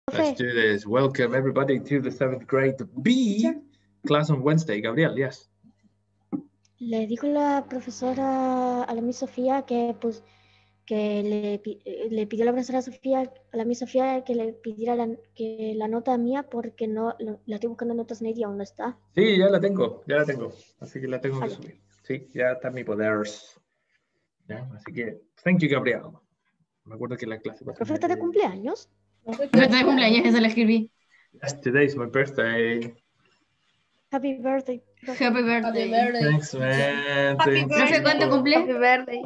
Let's do this. Welcome everybody to the 7th grade B class on Wednesday. Gabriel, yes. Le dijo la profesora a la Miss Sofía que le pidió la profesora Sofía a la Miss Sofía que le pidiera la nota mía porque no la estoy buscando en notas y aún no está. Sí, ya la tengo. Así que la tengo que subir. Sí, ya está mi poder. ¿Ya? Así que, thank you, Gabriel. Me acuerdo que la clase... ¿Profeta de cumpleaños? Profeta de cumpleaños, esa la escribí. Yes, today's my birthday. Happy birthday. Happy birthday. Thanks, man. Profe, ¿cuánto cumple? Happy birthday.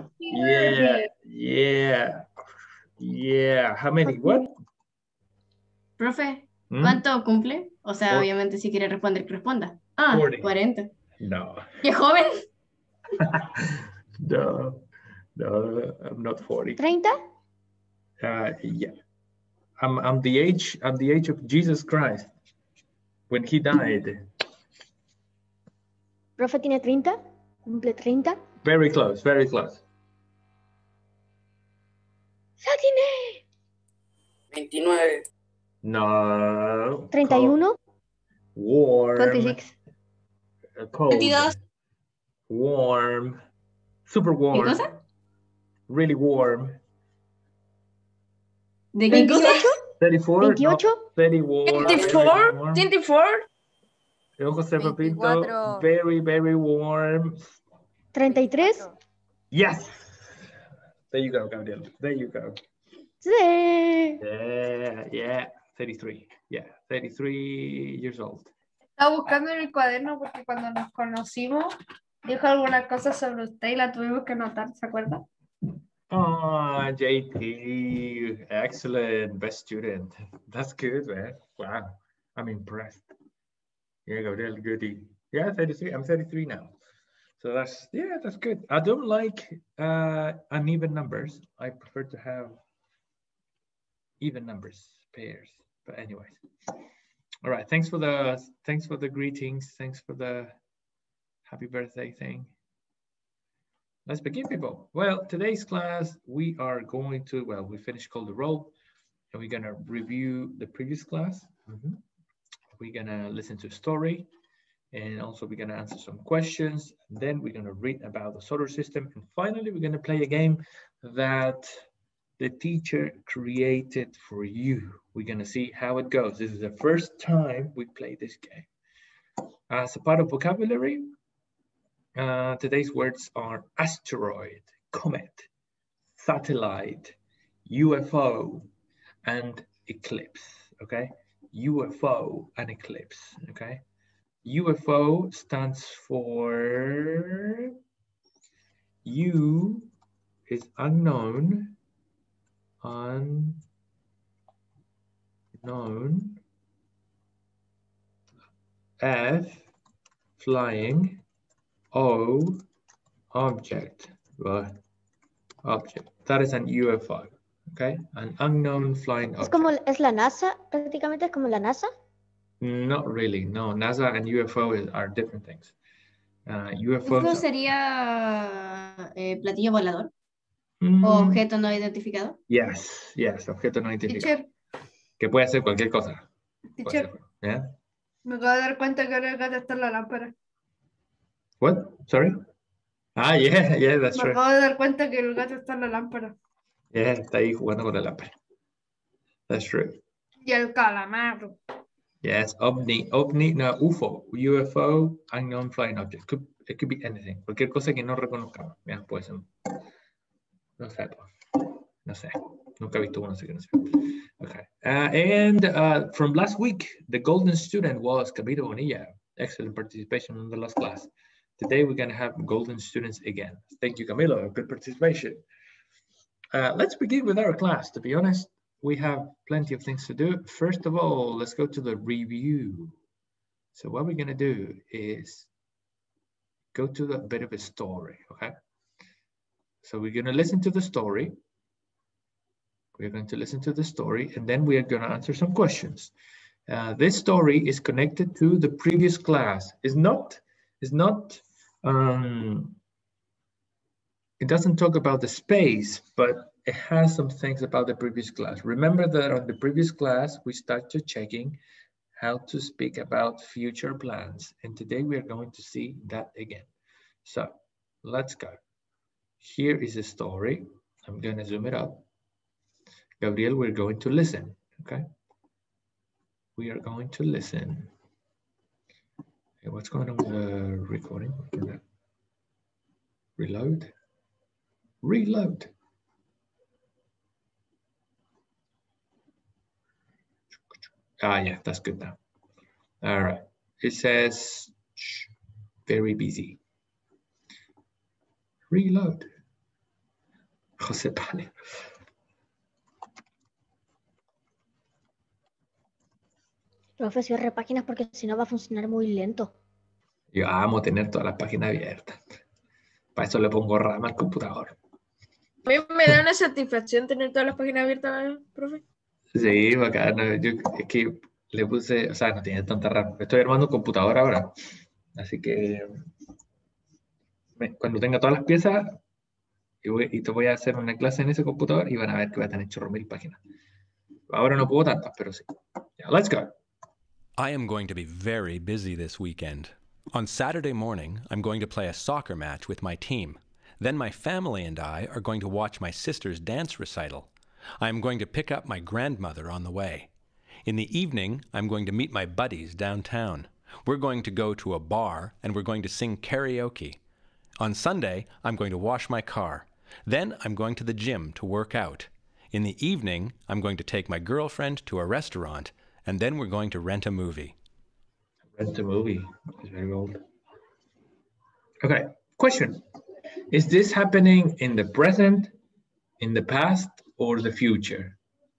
Yeah. How many? What? Profe, ¿cuánto cumple? O sea, obviamente si quiere responder, que responda. 40. No. ¿Qué joven? No, I'm not 40. 30? Yeah. I'm the age of Jesus Christ when he died. ¿Profe tiene 30? ¿Cumple 30? Very close. ¡Ya tiene! 29. No. 31. Warm. 26. Cold. 22. Warm. Super warm. ¿Qué cosa? Really warm. ¿De qué cosa? 34. 28. No, 31. 24. 24. José Papito, very, very warm. 33. Yes. There you go, Gabriel. There you go. Sí. Yeah. 33. Yeah, 33 years old. Estaba buscando en el cuaderno porque cuando nos conocimos dijo alguna cosa sobre usted y la tuvimos que anotar, ¿se acuerda? Oh, JP, excellent, best student. That's good, man. Wow, I'm impressed. Yeah, Gabriel, goody. Yeah, 33. I'm 33 now. So that's good. I don't like uneven numbers. I prefer to have even numbers, pairs. But anyways, all right. Thanks for the greetings. Thanks for the happy birthday thing. Let's begin, people. Well, today's class we are going to we finished Call the Roll, and we're gonna review the previous class. We're gonna listen to a story, and also we're gonna answer some questions. And then we're gonna read about the solar system, and finally we're gonna play a game that the teacher created for you. We're gonna see how it goes. This is the first time we play this game. As a part of vocabulary, today's words are asteroid, comet, satellite, UFO, and eclipse. Okay. UFO and eclipse, okay? UFO stands for U is unknown, F, flying, O, object, right? Object, that is an UFO. Okay, an unknown flying object. ¿Es la NASA? Prácticamente es como la NASA. Not really, no. NASA and UFO are different things. UFO sería platillo volador o objeto no identificado. Yes, objeto no identificado. Teacher. Que puede ser cualquier cosa. Teacher. Yeah? Me acabo de dar cuenta que ahora el gato está en la lámpara. What? Sorry? Yeah, that's Me true. acabo de dar cuenta que el gato está en la lámpara. Yeah, está ahí jugando con la lámpara. That's true. Y el calamar. Yes, UFO, UFO, unknown flying object. It could be anything. Cualquier cosa que no reconozcamos. Yeah, puede ser. No sé. Nunca he visto uno, así que no sé. Okay. And from last week, the golden student was Camilo Bonilla. Excellent participation in the last class. Today, we're going to have golden students again. Thank you, Camilo. Good participation. Let's begin with our class. To be honest, we have plenty of things to do. First of all, let's go to the review. So what we're going to do is go to a bit of a story, okay? So we're going to listen to the story. We're going to listen to the story, and then we are going to answer some questions. This story is connected to the previous class. It doesn't talk about the space, but it has some things about the previous class. Remember that on the previous class, we started checking how to speak about future plans. And today we are going to see that again. So let's go. Here is a story. I'm going to zoom it up. Gabriel, we're going to listen, okay? We are going to listen. Okay, what's going on with the recording? Reload. Reload. Ah, yeah, that's good now. All right. It says very busy. Reload. José Pale. Profe, cierre páginas porque si no va a funcionar muy lento. Yo amo tener todas las páginas abiertas. Para eso le pongo RAM al computador. A mí me da una satisfacción tener todas las páginas abiertas, profe. Sí, bacán. Es que le puse, o sea, no tiene tanta RAM. Estoy armando un computador ahora. Así que cuando tenga todas las piezas, y te voy a hacer una clase en ese computador y van a ver que va a tener chorro mil páginas. Ahora no puedo tantas, pero sí. Yeah, let's go. I am going to be very busy this weekend. On Saturday morning, I'm going to play a soccer match with my team. Then my family and I are going to watch my sister's dance recital. I am going to pick up my grandmother on the way. In the evening, I'm going to meet my buddies downtown. We're going to go to a bar and we're going to sing karaoke. On Sunday, I'm going to wash my car. Then I'm going to the gym to work out. In the evening, I'm going to take my girlfriend to a restaurant, and then we're going to rent a movie. Rent a movie. It's very old. Okay, question. Is this happening in the present, in the past, or the future?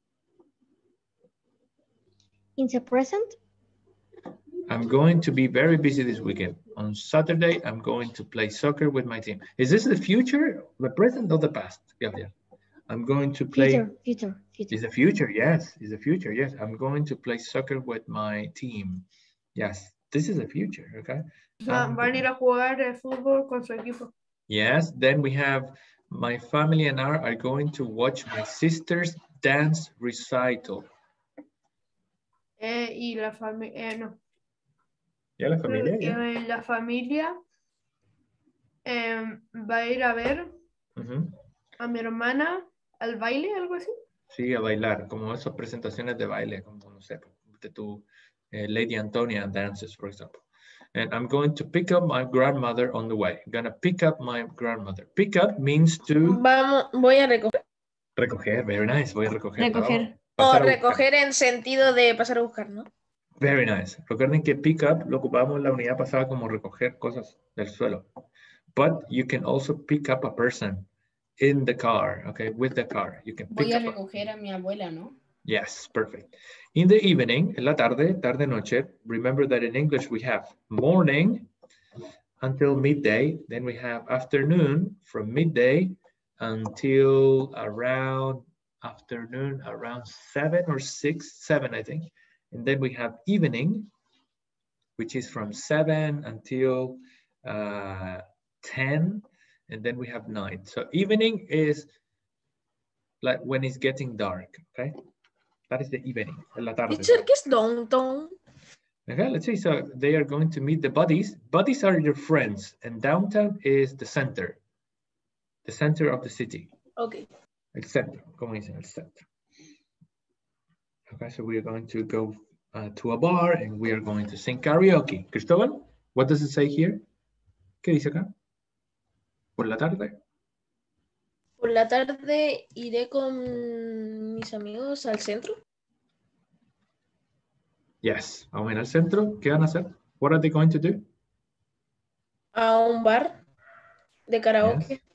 In the present? I'm going to be very busy this weekend. On Saturday, I'm going to play soccer with my team. Is this the future, the present, or the past? Yeah. I'm going to play. Future. It's the future, yes. It's the future, yes. I'm going to play soccer with my team. Yes, this is the future, okay? Van a ir a jugar fútbol con su equipo. Yes, then we have my family and I are going to watch my sister's dance recital. Y la familia, no. ¿Ya la familia? Ya. La familia va a ir a ver a mi hermana al baile, algo así. Sí, a bailar, como esas presentaciones de baile, como no sé, de tu Lady Antonia dances, for example. And I'm going to pick up my grandmother on the way. I'm gonna pick up my grandmother. Pick up means to... Voy a recoger. Recoger, very nice, voy a recoger. Recoger. O recoger en sentido de pasar a buscar, ¿no? Very nice. Recuerden que pick up lo ocupamos en la unidad pasada como recoger cosas del suelo. But you can also pick up a person in the car, okay, with the car. You can pick Voy a up recoger a mi abuela, ¿no? Yes, perfect. In the evening, en la tarde, tarde-noche, remember that in English we have morning until midday, then we have afternoon from midday until around afternoon, around 7 or 7, I think. And then we have evening, which is from 7 until 10. And then we have night. So evening is like when it's getting dark, okay? That is the evening, la tarde. Teacher, ¿qué es downtown? Okay, let's see. So they are going to meet the buddies. Buddies are your friends, and downtown is the center of the city. Okay. El centro, como dicen, el centro. Okay, so we are going to go to a bar, and we are going to sing karaoke. Cristóbal, what does it say here? ¿Qué dice acá? Por la tarde. Por la tarde iré con mis amigos al centro. Yes, vamos a ir al centro. ¿Qué van a hacer? What are they going to do? A un bar de karaoke. Yes.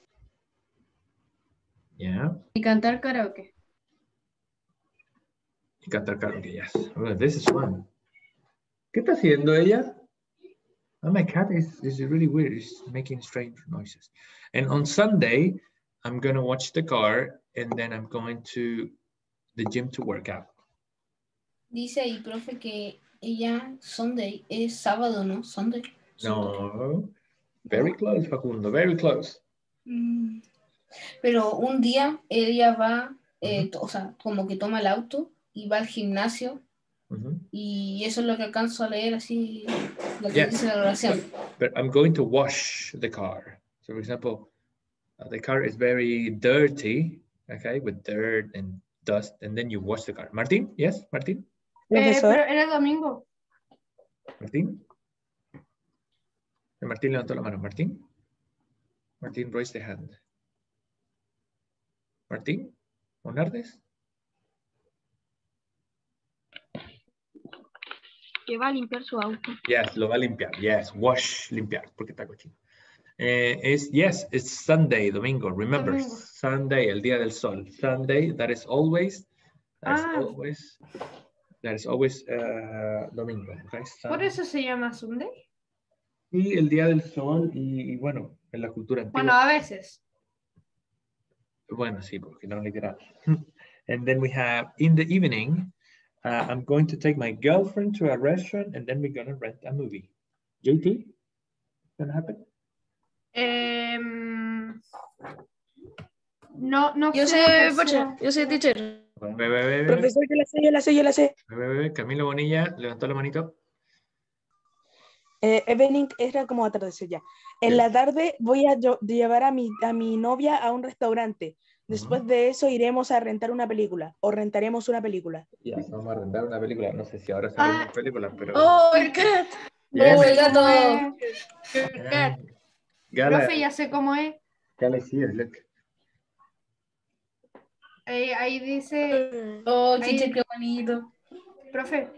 Yeah. Y cantar karaoke. Y cantar karaoke, yes. Oh, this is fun. ¿Qué está haciendo ella? Oh, my cat is really weird. It's making strange noises. And on Sunday, I'm going to watch the car, and then I'm going to the gym to work out. Dice ahí, profe, que ella, Sunday, es sábado, ¿no? Sunday. No. Very close, Facundo. Very close. Pero un día ella va, o sea, como que toma el auto y va al gimnasio y eso es lo que alcanzo a leer así, lo que dice la oración. But I'm going to wash the car. So, for example, the car is very dirty, okay, with dirt and dust, and then you wash the car. Martín, yes, Martín? Pero era domingo. Martín? Martín levantó la mano. Martín? Martín raised the hand. Martín? ¿Monardes? Que va a limpiar su auto. Yes, lo va a limpiar. Yes, wash, limpiar, porque está cochino. Yes, it's Sunday, domingo. Remember, Domingo. Sunday, el día del sol. Sunday, that is always domingo. Okay? ¿Por eso se llama Sunday? Y el día del sol, y bueno, en la cultura antigua. Bueno, a veces. Bueno, sí, porque no literal. And then we have, in the evening, I'm going to take my girlfriend to a restaurant, and then we're going to rent a movie. JT, gonna happen? No Yo sé, Pocha, yo sé, teacher. Profesor, yo la sé. Camilo Bonilla, levantó la manito. Evening era como atardecer ya. En la tarde voy a llevar a mi novia a un restaurante. Después de eso iremos a rentar una película. O rentaremos una película. Ya, vamos a rentar una película. No sé si ahora salen las películas, pero... ¡Oh, el cat! ¡Oh, el gato! Profe, ya sé cómo es. Gala here, look. Ahí dice... ¡Oh, chiche, qué bonito! Profe.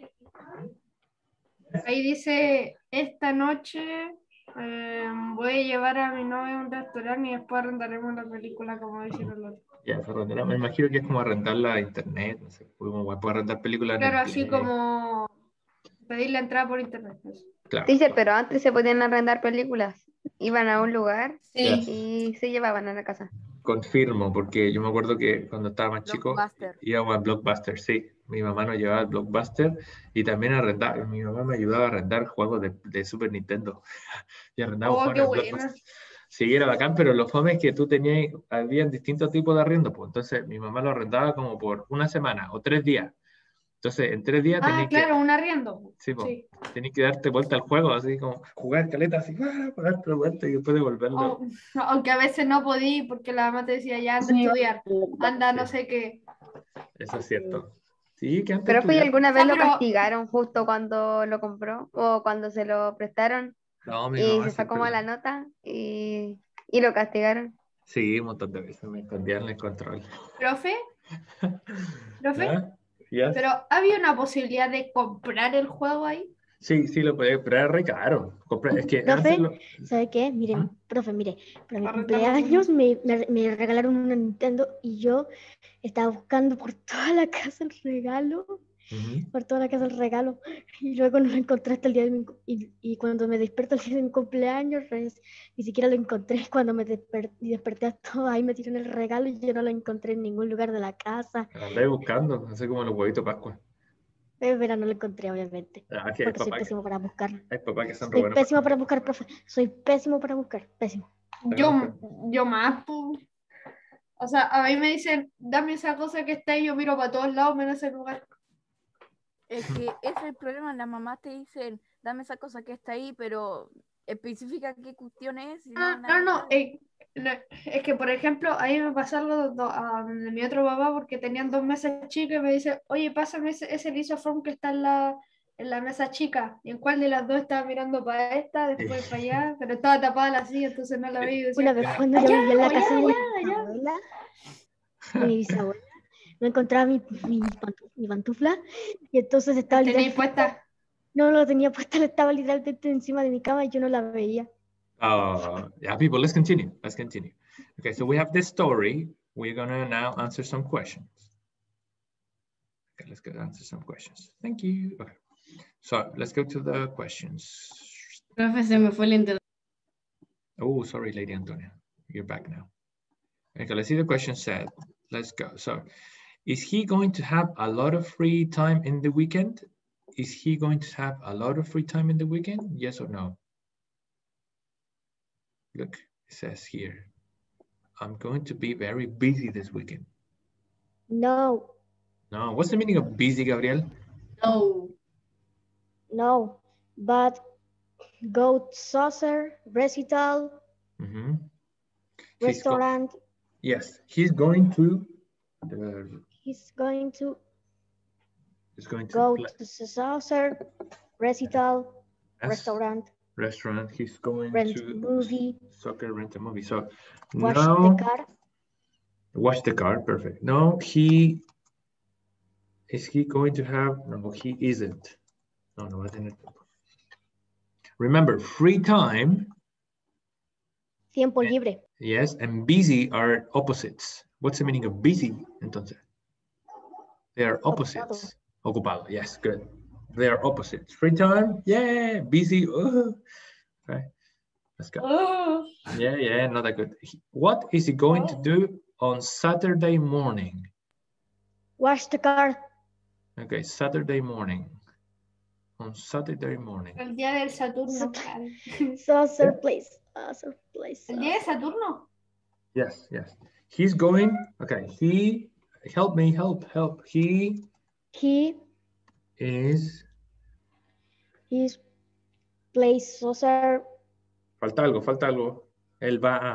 Ahí dice, esta noche voy a llevar a mi novia a un restaurante y después rentaremos la película como dijeron los otros. Ya, se rentará. Me imagino que es como rentarla a internet, no sé, como puede rentar películas. Claro, así como pedir la entrada por internet. Claro. Dice, pero antes se podían arrendar películas. Iban a un lugar y se llevaban a la casa. Confirmo, porque yo me acuerdo que cuando estaba más chico íbamos a Blockbuster, sí. Mi mamá nos llevaba al Blockbuster y también arrendaba. Mi mamá me ayudaba a arrendar juegos de Super Nintendo. Y arrendaba juegos de Blockbuster. Sí, era bacán, pero lo fome es que tú tenías, había distintos tipos de arriendo, pues. Entonces mi mamá lo arrendaba como por una semana o 3 días. Entonces en 3 días tenías claro, un arriendo. Sí, pues. Sí. Tenías que darte vuelta al juego, así como jugar caleta, así, darte vuelta y después devolverlo. Aunque a veces no podí porque la mamá te decía, ya anda a estudiar, anda no sé qué. Eso es cierto. Sí, que antes ¿Pero fue alguna vez lo castigaron justo cuando lo compró o cuando se lo prestaron? No, y se sacó mala nota y lo castigaron. Sí, un montón de veces me escondían el control. ¿Profe? Yes. ¿Pero había una posibilidad de comprar el juego ahí? Sí, lo podía, pero era re caro. Es que profe, ¿sabe qué? Miren, profe, mire, para mi cumpleaños me regalaron una Nintendo y yo estaba buscando por toda la casa el regalo. Por toda la casa el regalo y luego no lo encontré hasta el día de mi y cuando me desperto el día de mi cumpleaños ni siquiera lo encontré. Cuando me desperté a todo ahí me tiré el regalo y yo no lo encontré en ningún lugar de la casa. Andé buscando, así como los huevitos de Pascua. Pero no lo encontré, obviamente. Porque soy pésimo para buscar. Hay papás que son soy pésimo para buscar, profe. Soy pésimo para buscar, pésimo. Yo más. O sea, a mí me dicen, dame esa cosa que está ahí, yo miro para todos lados menos ese lugar. Es que ese es el problema, las mamás te dicen, dame esa cosa que está ahí, pero especifica qué cuestión es. No, es que por ejemplo, ahí me pasó algo de mi otro papá porque tenían 2 mesas chicas y me dice, oye, pásame ese lisoform que está en la mesa chica. ¿Y en cuál de las dos estaba mirando para esta, después para allá? Pero estaba tapada la silla, entonces no la veía y decía, una vez cuando yo vivía en la casa de mi bisabuela, no encontraba mi pantufla y entonces estaba ¿Tenías puesta? No lo tenía puesta, estaba literalmente encima de mi cama y yo no la veía. Yeah, people, let's continue. Okay, so we have this story. We're gonna now answer some questions. Okay, let's go answer some questions. Thank you. Okay, so let's go to the questions. Profe, se me fue el internet. Oh, sorry, Lady Antonia. You're back now. Okay, let's see the question said. Let's go. So, is he going to have a lot of free time in the weekend? Is he going to have a lot of free time in the weekend? Yes or no? Look, it says here. I'm going to be very busy this weekend. No. No. What's the meaning of busy, Gabriel? No. No. But go saucer, recital, restaurant. Yes, he's going to. He's going to go to the saucer, recital, restaurant. He's going rent to movie. Soccer, rent a movie. So wash the car. Wash the car, perfect. No, is he going to have? No, he isn't. No, I didn't. Remember, free time. Tiempo libre. Yes, and busy are opposites. What's the meaning of busy, entonces? They are opposites. Ocupado, yes, good. They are opposites. Free time, yeah. Busy, okay. Let's go. Yeah, not that good. What is he going to do on Saturday morning? Wash the car. Okay, Saturday morning. On Saturday morning. El día del Saturno. Saucer place. El día de Saturno. Yes. He's going. Okay, help me. He is plays saucer. Falta algo. Él va a.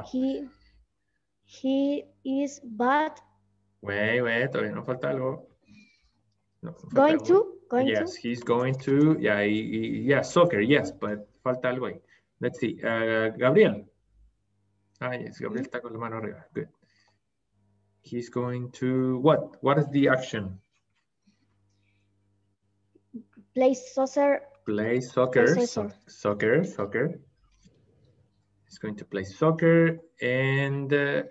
He is bad. Wait, todavía no falta algo. No, going to? Yes, he's going to. Yeah, soccer, yes, but falta algo ahí. Let's see. Gabriel. Yes, Gabriel está con la mano arriba. Good. He's going to what? What is the action? Play soccer. Play soccer. Soccer. He's going to play soccer and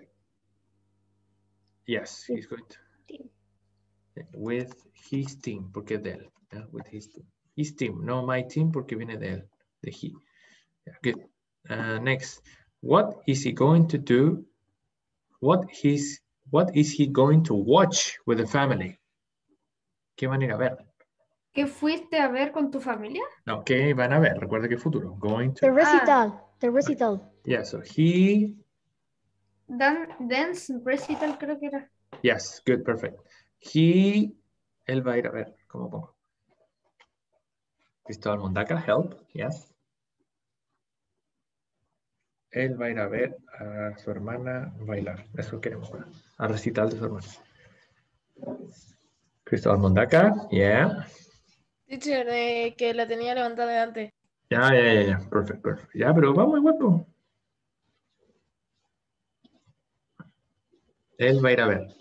yes, he's going to with his team, porque de él, with his team. His team, no my team, porque viene de él, de he. Yeah, good. Next, what is he going to do? What is he going to watch with the family? ¿Qué van a ir a ver? ¿Qué fuiste a ver con tu familia? No, ¿qué van a ver? Recuerda que futuro. Going to. The recital. Yeah, so he. Dance recital creo que era. Yes, good, perfect. Él va a ir a ver, ¿cómo pongo? Cristóbal Mondaca, help, yes. Él va a ir a ver a su hermana bailar, eso queremos ver, a recital de su hermana. Cristóbal Mondaca, yeah. Teacher, que la tenía levantada de antes. Ya, perfecto. Ya, pero va muy guapo. Él va a ir a ver.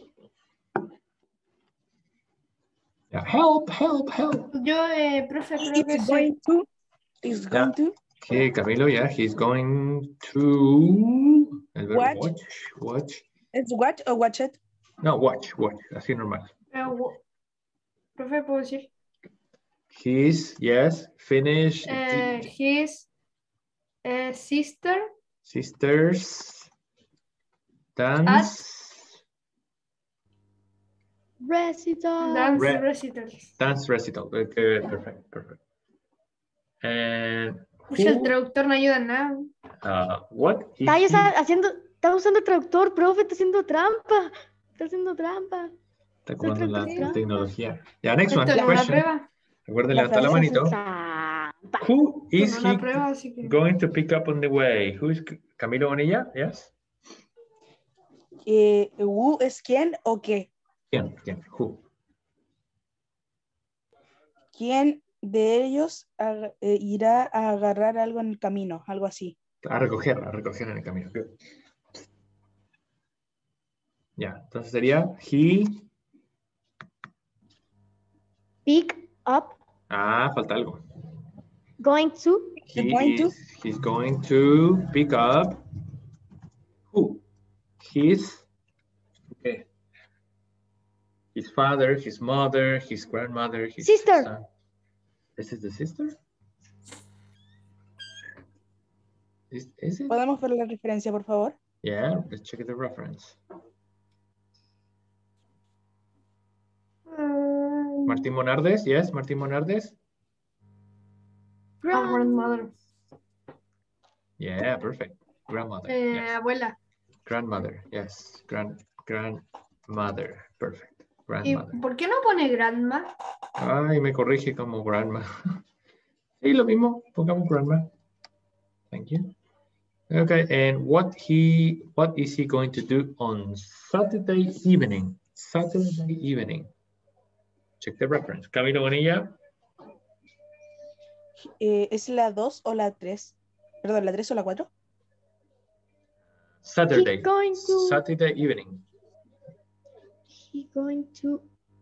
Help. Yo, profe, creo que sí. He's going to. Okay, Camilo, yeah, he's going to. Watch. ¿Es watch o watch it? No, watch, así normal. Profe, ¿puedo decir? His, yes, finish. His sisters dance. Recital. Dance recital. Okay, perfect. And el traductor no ayuda en nada. What? Está usando traductor, profe, está haciendo trampa. Está comando la tecnología. Yeah, next one. Esto Question. Prueba. Recuerda levantar la manito. Who is he going to pick up on the way? Who is Camilo Bonilla? Yes. Who es quién o qué? ¿Quién? Who? ¿Quién de ellos irá a agarrar algo en el camino? Algo así. A recoger en el camino. Good. Ya, entonces sería he. Pick up. Falta algo. Going to. He's going to pick up. Who? His. Okay. His father, his mother, his grandmother, his sister. Son. This is the sister? Is it? ¿Podemos ver la referencia, por favor? Yeah, let's check the reference. Martín Monardes, yes, Martín Monardes. Grandmother. Yeah, perfect. Grandmother. Yes. Abuela. Grandmother, yes. Grandmother, perfect. Grandmother. ¿Y por qué no pone grandma? Ay, me corrige como grandma. Sí, lo mismo, pongamos grandma. Thank you. Okay, and what is he going to do on Saturday evening? Saturday evening. Check the reference. Camilo Bonilla. ¿Es la 2 o la 3? Perdón, ¿la 3 o la 4? Saturday. Saturday evening. He's going to...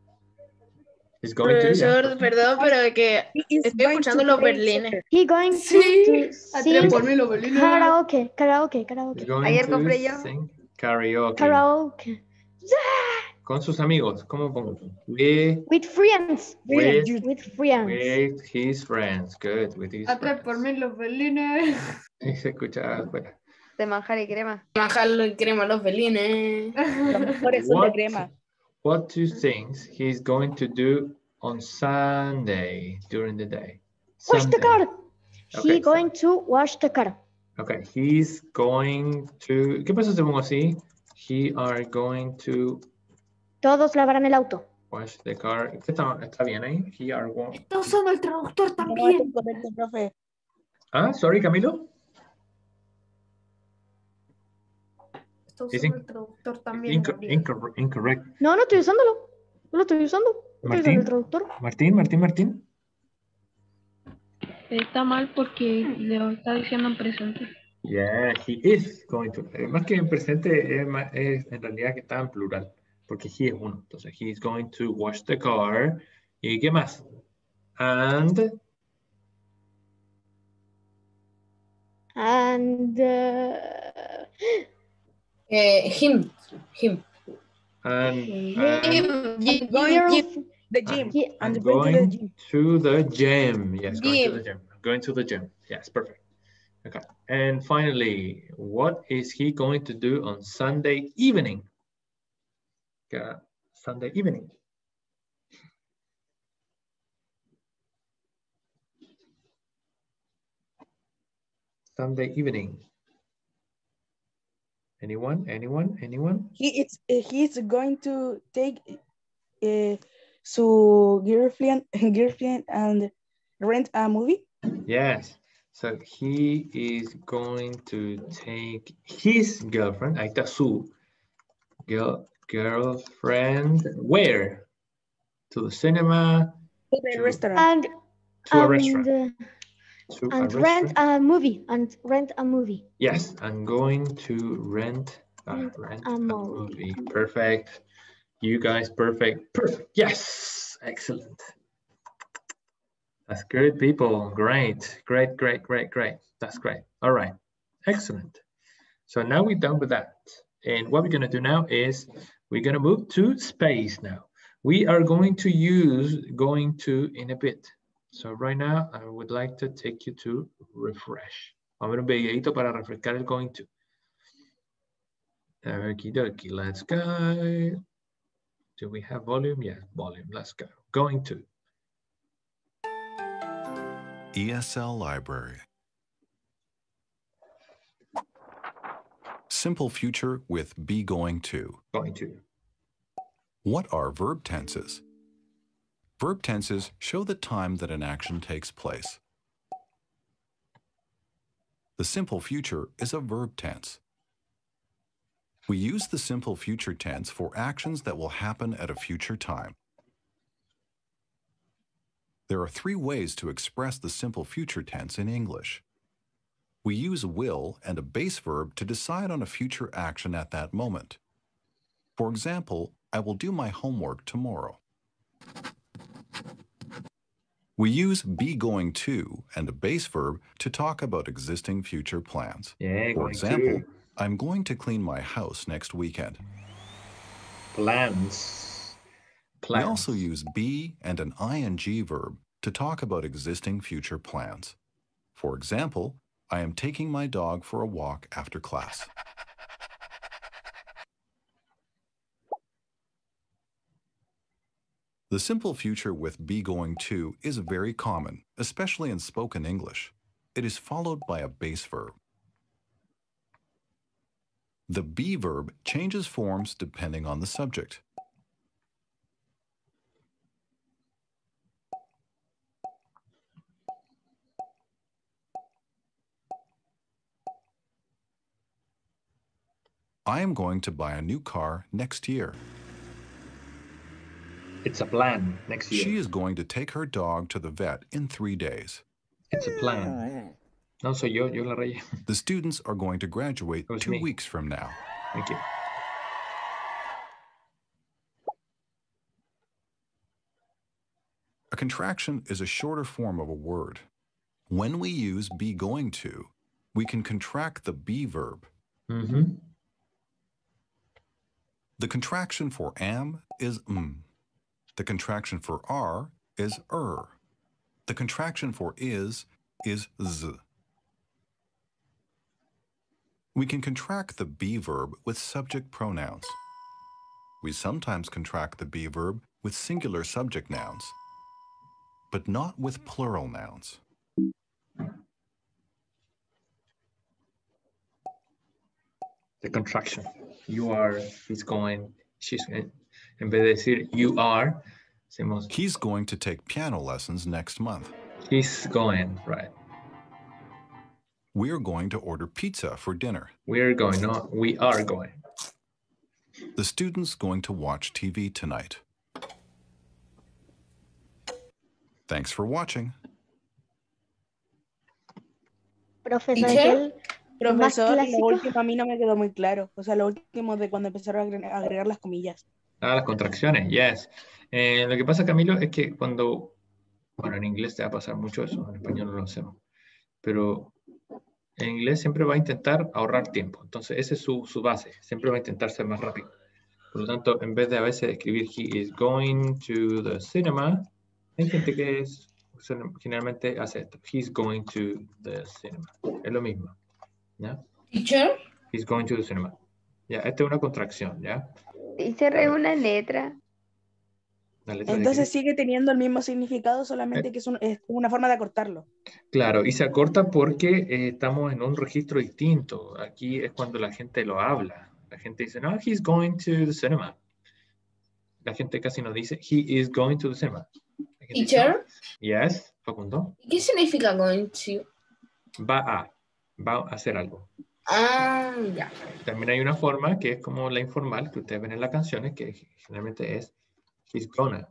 Profesor, perdón, pero que estoy escuchando los berlines. He's going to sing karaoke. Ayer compré yo. Karaoke. Con sus amigos, ¿cómo pongo? With friends. With his friends. Good. With his Atrás por mí los berlines. Se escucha afuera. De manjar y crema. Manjar y crema, los berlines. Los mejores son de crema. What two things he's going to do on Sunday during the day? Wash the car. Okay, He's going to wash the car. Okay, he's going to... ¿Qué pasa si pongo así? He are going to... Todos lavarán el auto. Wash the car. ¿Está bien ahí? He are going... Está usando el traductor también. Sorry, Camilo. Está usando el traductor también. Incorrect. No estoy usándolo. No lo estoy usando. Martín, el traductor. Martín. Está mal porque le está diciendo en presente. Yeah, he is going to. Más que en presente, es en realidad que está en plural. Porque he es uno. Entonces, he is going to wash the car. ¿Y qué más? And him. And the gym. I'm going to the gym. Yes, going to the gym. Going to the gym. Yes, perfect. Okay. And finally, what is he going to do on Sunday evening? Sunday evening. Sunday evening. Anyone? He's going to take su girlfriend and rent a movie. Yes. So he is going to take his girlfriend, ahí está su girlfriend, where? To the cinema. To the restaurant. To a restaurant. Rent a movie. Yes, I'm going to rent a movie. Perfect. You guys, perfect. Yes, excellent. That's good, people. Great. That's great. All right, excellent. So now we're done with that. And what we're going to do now is we're going to move to space now. We are going to use going to in a bit. So right now, I would like to take you to refresh. Vamos a ver un videito para refrescar el going to. Okie dokie, let's go. Do we have volume? Yeah, volume, let's go. Going to. ESL Library. Simple future with be going to. Going to. What are verb tenses? Verb tenses show the time that an action takes place. The simple future is a verb tense. We use the simple future tense for actions that will happen at a future time. There are three ways to express the simple future tense in English. We use will and a base verb to decide on a future action at that moment. For example, I will do my homework tomorrow. We use be going to and a base verb to talk about existing future plans. For example, I'm going to clean my house next weekend. Plans. We also use be and an ing verb to talk about existing future plans. For example, I am taking my dog for a walk after class. The simple future with be going to is very common, especially in spoken English. It is followed by a base verb. The be verb changes forms depending on the subject. I am going to buy a new car next year. It's a plan next year. She is going to take her dog to the vet in 3 days. It's a plan. No, soy yo la rayé. The students are going to graduate 2 me. weeks from now. Thank you. A contraction is a shorter form of a word. When we use be going to, we can contract the be verb. Mm-hmm. The contraction for am is The contraction for are is The contraction for is z. We can contract the be verb with subject pronouns. We sometimes contract the be verb with singular subject nouns, but not with plural nouns. The contraction. You are, he's going, she's going. En vez de decir you are, decimos he's going to take piano lessons next month. He's going, right. We're going to order pizza for dinner. We're going, no, we are going. The student's going to watch TV tonight. Thanks for watching. Profesor, lo último a mí no me quedó muy claro. O sea, lo último de cuando empezaron a agregar las comillas. Ah, las contracciones, yes. Lo que pasa, Camilo, es que cuando, bueno, en inglés te va a pasar mucho eso, en español no lo hacemos, pero en inglés siempre va a intentar ahorrar tiempo. Entonces, esa es su base, siempre va a intentar ser más rápido. Por lo tanto, en vez de a veces escribir he is going to the cinema, hay gente que generalmente hace esto. He's going to the cinema. Es lo mismo. ¿Ya? Teacher? He's going to the cinema. Ya, esta es una contracción, ¿ya? Teacher es una letra. Entonces sigue teniendo el mismo significado, solamente que es una forma de acortarlo. Claro, y se acorta porque estamos en un registro distinto. Aquí es cuando la gente lo habla. La gente dice, no, he's going to the cinema. La gente casi no dice, he is going to the cinema. Teacher? Yes, Facundo. ¿Qué significa going to? Va a hacer algo. Ah, ya. También hay una forma que es como la informal que ustedes ven en las canciones, que generalmente es he's gonna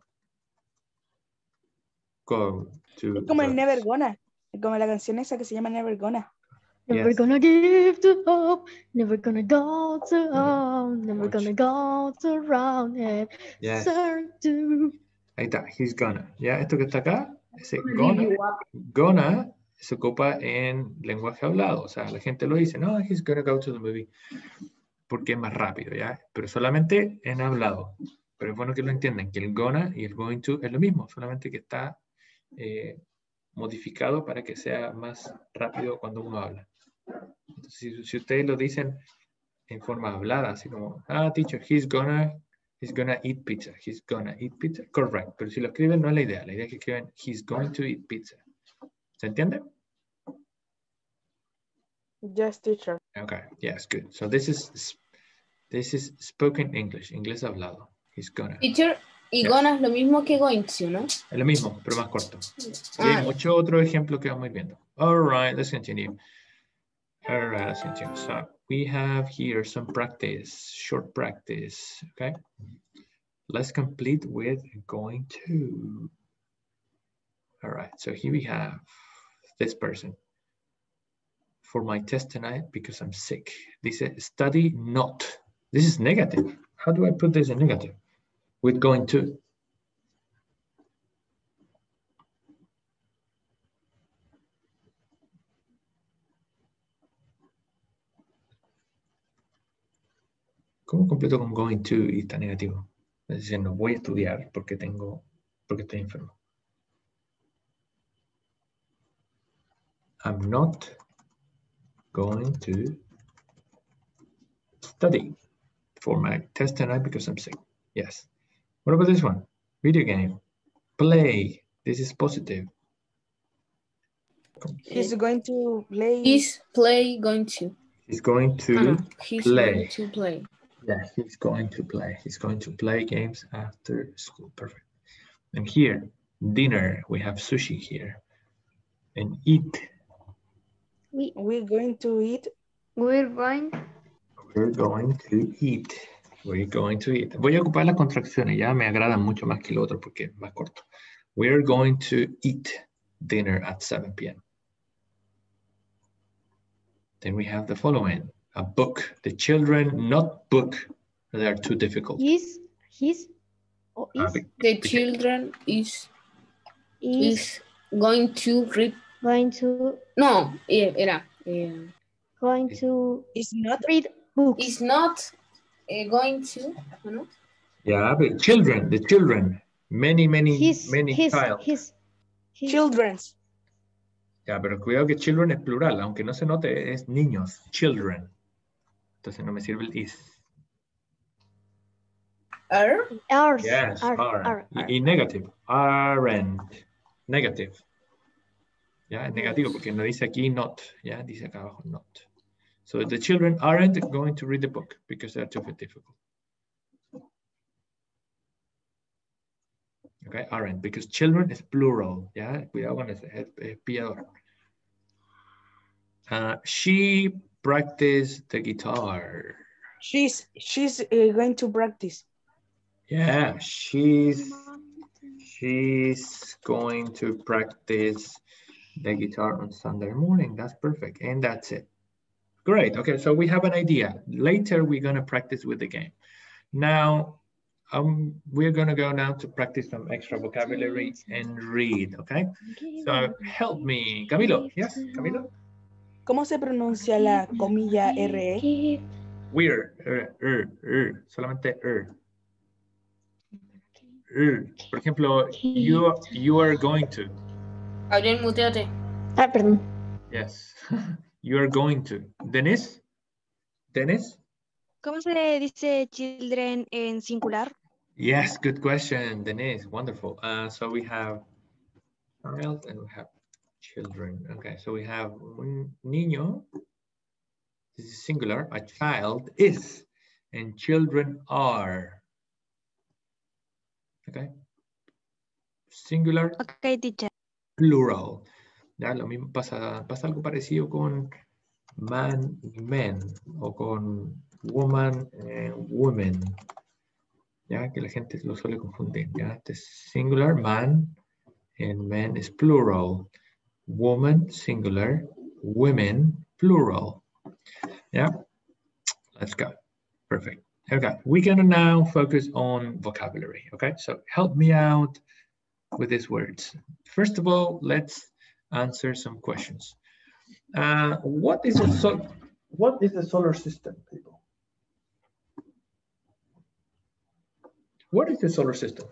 go to. Es como el Never Gonna, como la canción esa que se llama Never Gonna. Never gonna give to hope, never gonna go to home, never gonna go to round it. Yes. To... Ahí está, he's gonna. Ya, esto que está acá, ese gonna se ocupa en lenguaje hablado. O sea, la gente lo dice, no, he's gonna go to the movie. Porque es más rápido, ¿ya? Pero solamente en hablado. Pero es bueno que lo entiendan, que el gonna y el going to es lo mismo, solamente que está modificado para que sea más rápido cuando uno habla. Entonces, si ustedes lo dicen en forma hablada, así como, teacher, he's gonna eat pizza. He's gonna eat pizza. Correct. Pero si lo escriben, no es la idea. La idea es que escriben, he's going to eat pizza. ¿Se entiende? Yes, teacher. Okay. Yes, good. So this is spoken English. Inglés hablado. He's gonna. Teacher, y gonna es lo mismo que going to, ¿no? Es lo mismo, pero más corto. Y hay mucho otro ejemplo que vamos a ir viendo. All right, let's continue. All right, let's continue. So we have here some practice, short practice, okay? Let's complete with going to. All right, so here we have this person. For my test tonight, because I'm sick. Dice, study not. This is negative. How do I put this in negative? With going to. ¿Cómo completo con going to y está negativo? Es decir, no voy a estudiar porque estoy enfermo. I'm not going to study for my test tonight because I'm sick. Yes. What about this one? Video game. Play. This is positive. He's going to play. He's going to. He's going to He's play. going to play. Yeah, he's going to play. He's going to play games after school. Perfect. And here, dinner. We have sushi here. And eat. We're going to eat. We're going to eat. We're going to eat. Voy a ocupar las contracciones. Ya me agradan mucho más que lo otro porque es más corto. We're going to eat dinner at 7 p.m. Then we have the following. A book. The children, not book. They are too difficult. The children is going to read. No, era. Going to is not read books. Is not going to. No? Yeah, but children, the children. Many child. Children's. Ya, pero cuidado que children es plural, aunque no se note, es niños, children. Entonces no me sirve el is. Are? Yes, are. Y negative, aren't. Negative. Ya, es negativo porque no dice aquí not. Ya, dice acá abajo not. So the children aren't going to read the book because they're too difficult. Okay, aren't, because children is plural. Yeah, cuidado con ese, es pillador. She practiced the guitar. She's going to practice. Yeah, she's going to practice the guitar on Sunday morning. That's perfect, and that's it. Great. Okay, so we have an idea. Later, we're gonna practice with the game. Now, we're gonna go now to practice some extra vocabulary and read, okay? So help me, Camilo. Yes, Camilo? ¿Cómo se pronuncia la comilla RE? We're, solamente Por ejemplo, you are going to. Adrián, muteate. Perdón. Yes, you are going to. Dennis? ¿Cómo se dice children en singular? Yes, good question, Denise. Wonderful. So we have child and we have children. Okay, so we have un niño. This is singular. A child is, and children are. Okay. Singular. Okay, teacher. Plural. Ya lo mismo pasa algo parecido con man y men o con woman and women. Ya que la gente lo suele confundir. Ya este es singular, man, and men is plural. Woman, singular, women, plural. Yeah, let's go. Perfect. Okay, we're gonna now focus on vocabulary. Okay, so help me out with these words. First of all, let's answer some questions. What is the solar system, people? What is the solar system?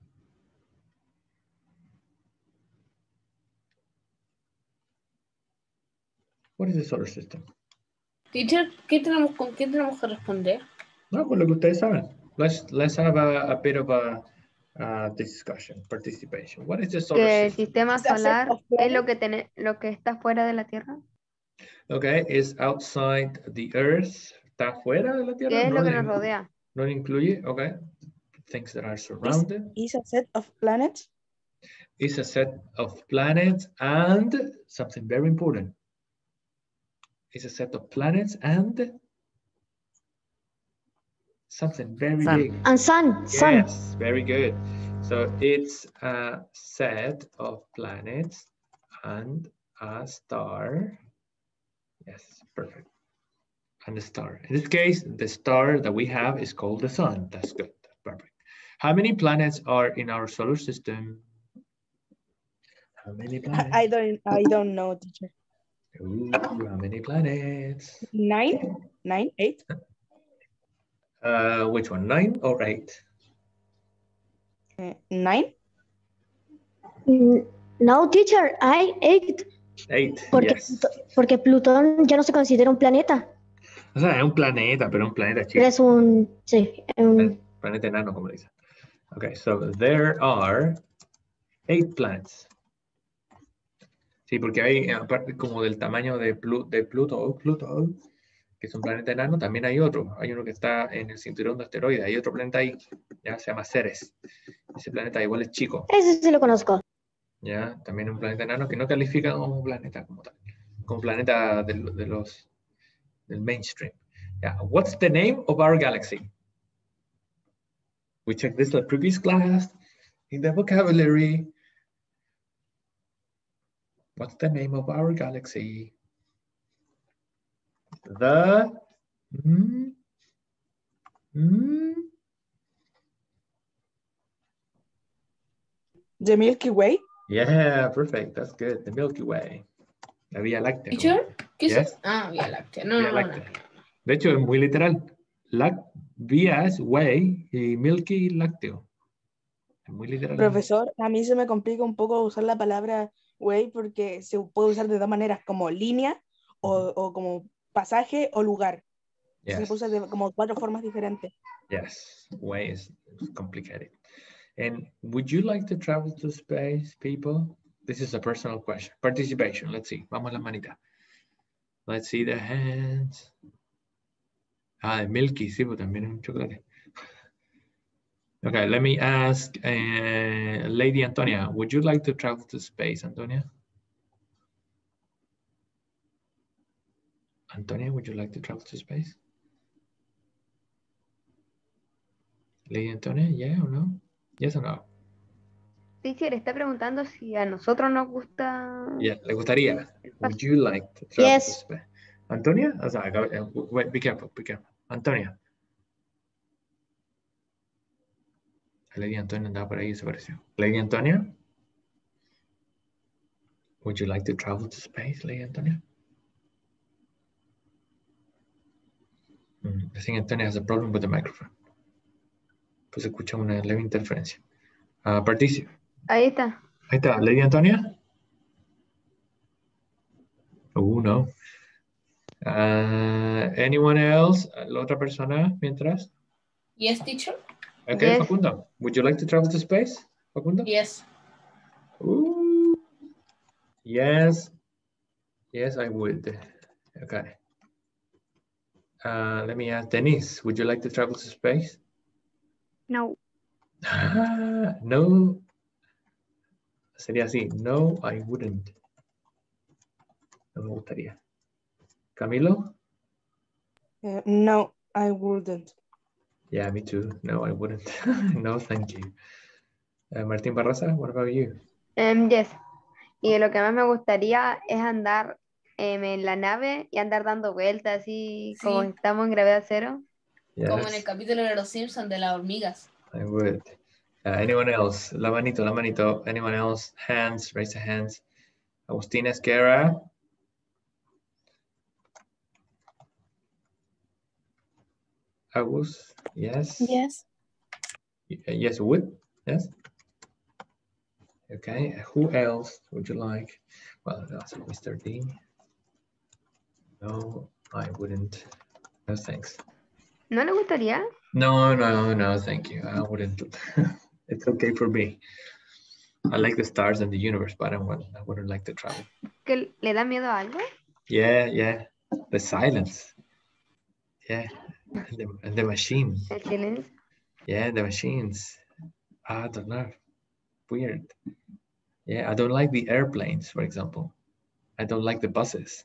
What is the solar system? Teacher, ¿con qué tenemos que responder? No, con lo que ustedes saben. Let's have a bit of a discussion, participation. What is the solar system? El sistema solar es lo que está fuera de la Tierra. Okay, is outside the Earth. ¿Está fuera de la Tierra? ¿Qué es lo que nos rodea? No lo incluye, okay. Things that are surrounded. Is a set of planets. Is a set of planets and something very important. Is a set of planets and something very big. And sun. Yes, very good. So it's a set of planets and a star. Yes, perfect. And a star. In this case, the star that we have is called the sun. That's good. That's perfect. How many planets are in our solar system? How many planets? I don't know, teacher. Ooh, how many planets? 9, 8. Which one, 9 or 8? 9. No, teacher, 8. 8, porque Plutón ya no se considera un planeta. O sea, es un planeta, pero un planeta chico. Pero es un planeta enano, como dice. Okay, so there are 8 planets. Sí, porque hay, aparte como del tamaño de Pluto, que que es un planeta enano, también hay otro. Hay uno que está en el cinturón de asteroides. Hay otro planeta ahí, ya se llama Ceres. Ese planeta igual es chico. Ese sí lo conozco. Ya, también un planeta enano que no califica como planeta como tal. Como planeta del mainstream. Yeah. What's the name of our galaxy? We checked this in the previous class in the vocabulary. What's the name of our galaxy? The The Milky Way. Yeah, perfect. That's good. The Milky Way. La Vía Láctea. ¿Teacher? ¿Qué Yes. es? Ah, Vía Láctea. No, Vía no, Láctea. no. De hecho, es muy literal. Vía es way y Milky lácteo. Es muy literal. Profesor, a mí se me complica un poco usar la palabra way porque se puede usar de dos maneras, como línea o como pasaje o lugar. Yes. Se puede usar de como 4 formas diferentes. Yes, way is complicated. And would you like to travel to space, people? This is a personal question. Participation, let's see. Vamos a la manita. Let's see the hands. Ah, de Milky, sí, pero también es un chocolate. Okay, let me ask Lady Antonia, would you like to travel to space, Antonia? Antonia, would you like to travel to space? Lady Antonia, yeah or no? Yes or no? Teacher, está preguntando si a nosotros nos gusta. Yeah, le gustaría. Would you like to travel to space? Antonia? O sea, wait, be careful, be careful. Antonia. Lady Antonia andaba por ahí y desapareció. Lady Antonia? Would you like to travel to space, Lady Antonia? I think Antonia has a problem with the microphone. Pues escucha una leve interferencia. Participe. Ahí está. Ahí está. Lady Antonia? Oh, no. Anyone else? ¿La otra persona mientras? Yes, teacher. Okay, Yes. Facundo. Would you like to travel to space, Facundo? Yes. Ooh. Yes. Yes, I would. Okay. Let me ask Denise. Would you like to travel to space? No. No. Sería así. No, I wouldn't. No me gustaría. Camilo? No, I wouldn't. Yeah, me too. No, I wouldn't. No, thank you. Martín Barraza, what about you? Yes. Y lo que más me gustaría es andar en la nave y andar dando vueltas así Sí. como estamos en gravedad cero. Yes, Como en el capítulo de los Simpsons de las hormigas. I would. Anyone else? La manito, la manito. Anyone else? Hands, raise the hands. Agustina Esquerra. Agus, yes. Yes. Yes, would. Yes. Okay. Who else would you like? Well, that's Mr. D. No, I wouldn't. No, thanks. ¿No le gustaría? No, no, no, thank you. I wouldn't. It's okay for me. I like the stars and the universe, but I wouldn't like to travel. ¿Que le da miedo a algo? Yeah, yeah. The silence. Yeah. And the machines. El silencio. Yeah, the machines. I don't know. Weird. Yeah, I don't like the airplanes, for example. I don't like the buses.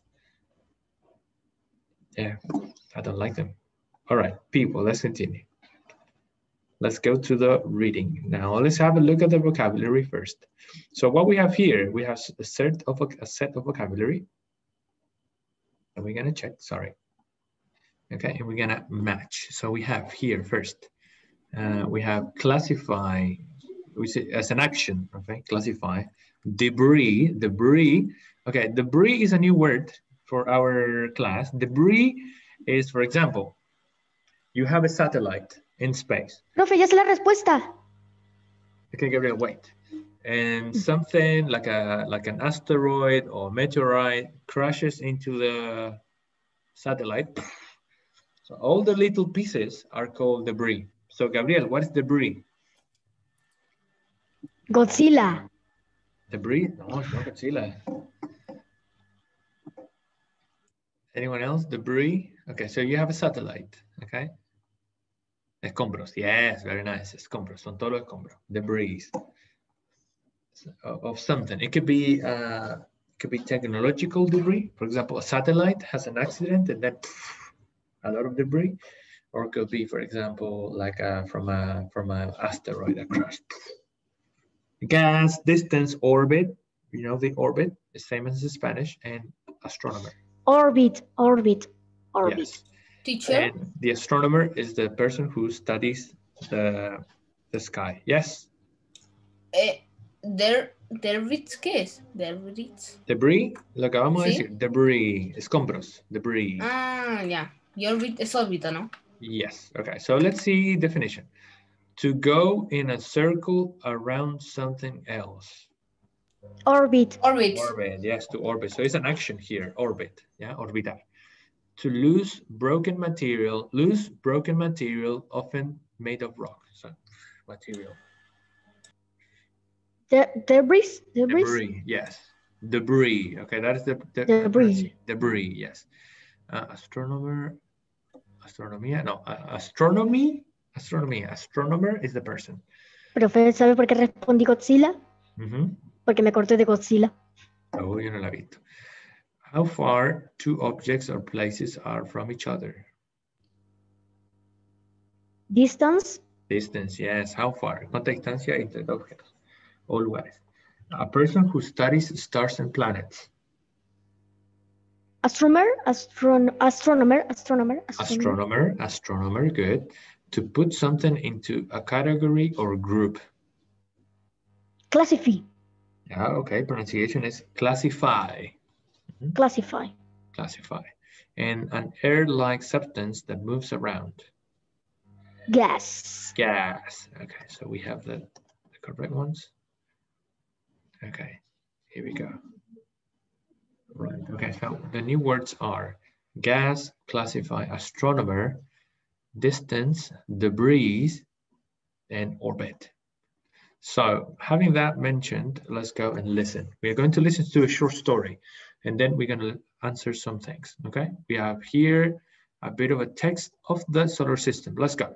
Yeah, I don't like them. All right, people, let's continue. Let's go to the reading. Now, let's have a look at the vocabulary first. So what we have here, we have a set of vocabulary. And we're gonna check, sorry. Okay, and we're gonna match. So we have here first, we have classify, we say as an action, okay, classify. Debris. Okay, debris is a new word for our class. Debris is, for example, you have a satellite in space. Profe, ya sé la respuesta. Okay, Gabriel, wait. And something like an asteroid or meteorite crashes into the satellite. So all the little pieces are called debris. So Gabriel, what is debris? Godzilla. Debris? No, it's not Godzilla. Anyone else? Debris. Okay, so you have a satellite. Okay. Escombros. Yes, very nice. Escombros. Son todos los escombros. Debris of something. It could be technological debris. For example, a satellite has an accident and then a lot of debris. Or it could be, for example, like from an asteroid that crashed. Gas, distance, orbit. You know the orbit is famous in Spanish, and astronomer. Orbit. Yes. Teacher? And the astronomer is the person who studies the sky. Yes? ¿Debris qué es? Debris, lo acabamos de decir. Debris, escombros, debris. Ah, ya. Y orbit es órbita, ¿no? Yes. Okay, so let's see definition. To go in a circle around something else. Orbit. Orbit. Orbit, yes, to orbit. So it's an action here, orbit, yeah, orbitar. To lose broken material, often made of rock. So, material. Debris? Debris, yes. Debris, okay, that is the debris. Debris, yes. Astronomer is the person. Profe, ¿sabe por qué respondí Godzilla? Porque me corté de Godzilla. Oh, yo no la he visto. How far two objects or places are from each other? Distance? Distance, yes. How far? ¿Cuánta distancia entre dos objetos o lugares? A person who studies stars and planets. Astronomer, good. To put something into a category or group. Classify. Yeah, okay. Pronunciation is classify. Classify. And an air-like substance that moves around. Gas. Okay, so we have the correct ones. Okay, here we go. Right, okay, so the new words are gas, classify, astronomer, distance, debris, and orbit. So having that mentioned, let's go and listen. We're going to listen to a short story, and then we're going to answer some things, okay? We have here a bit of a text of the solar system. Let's go.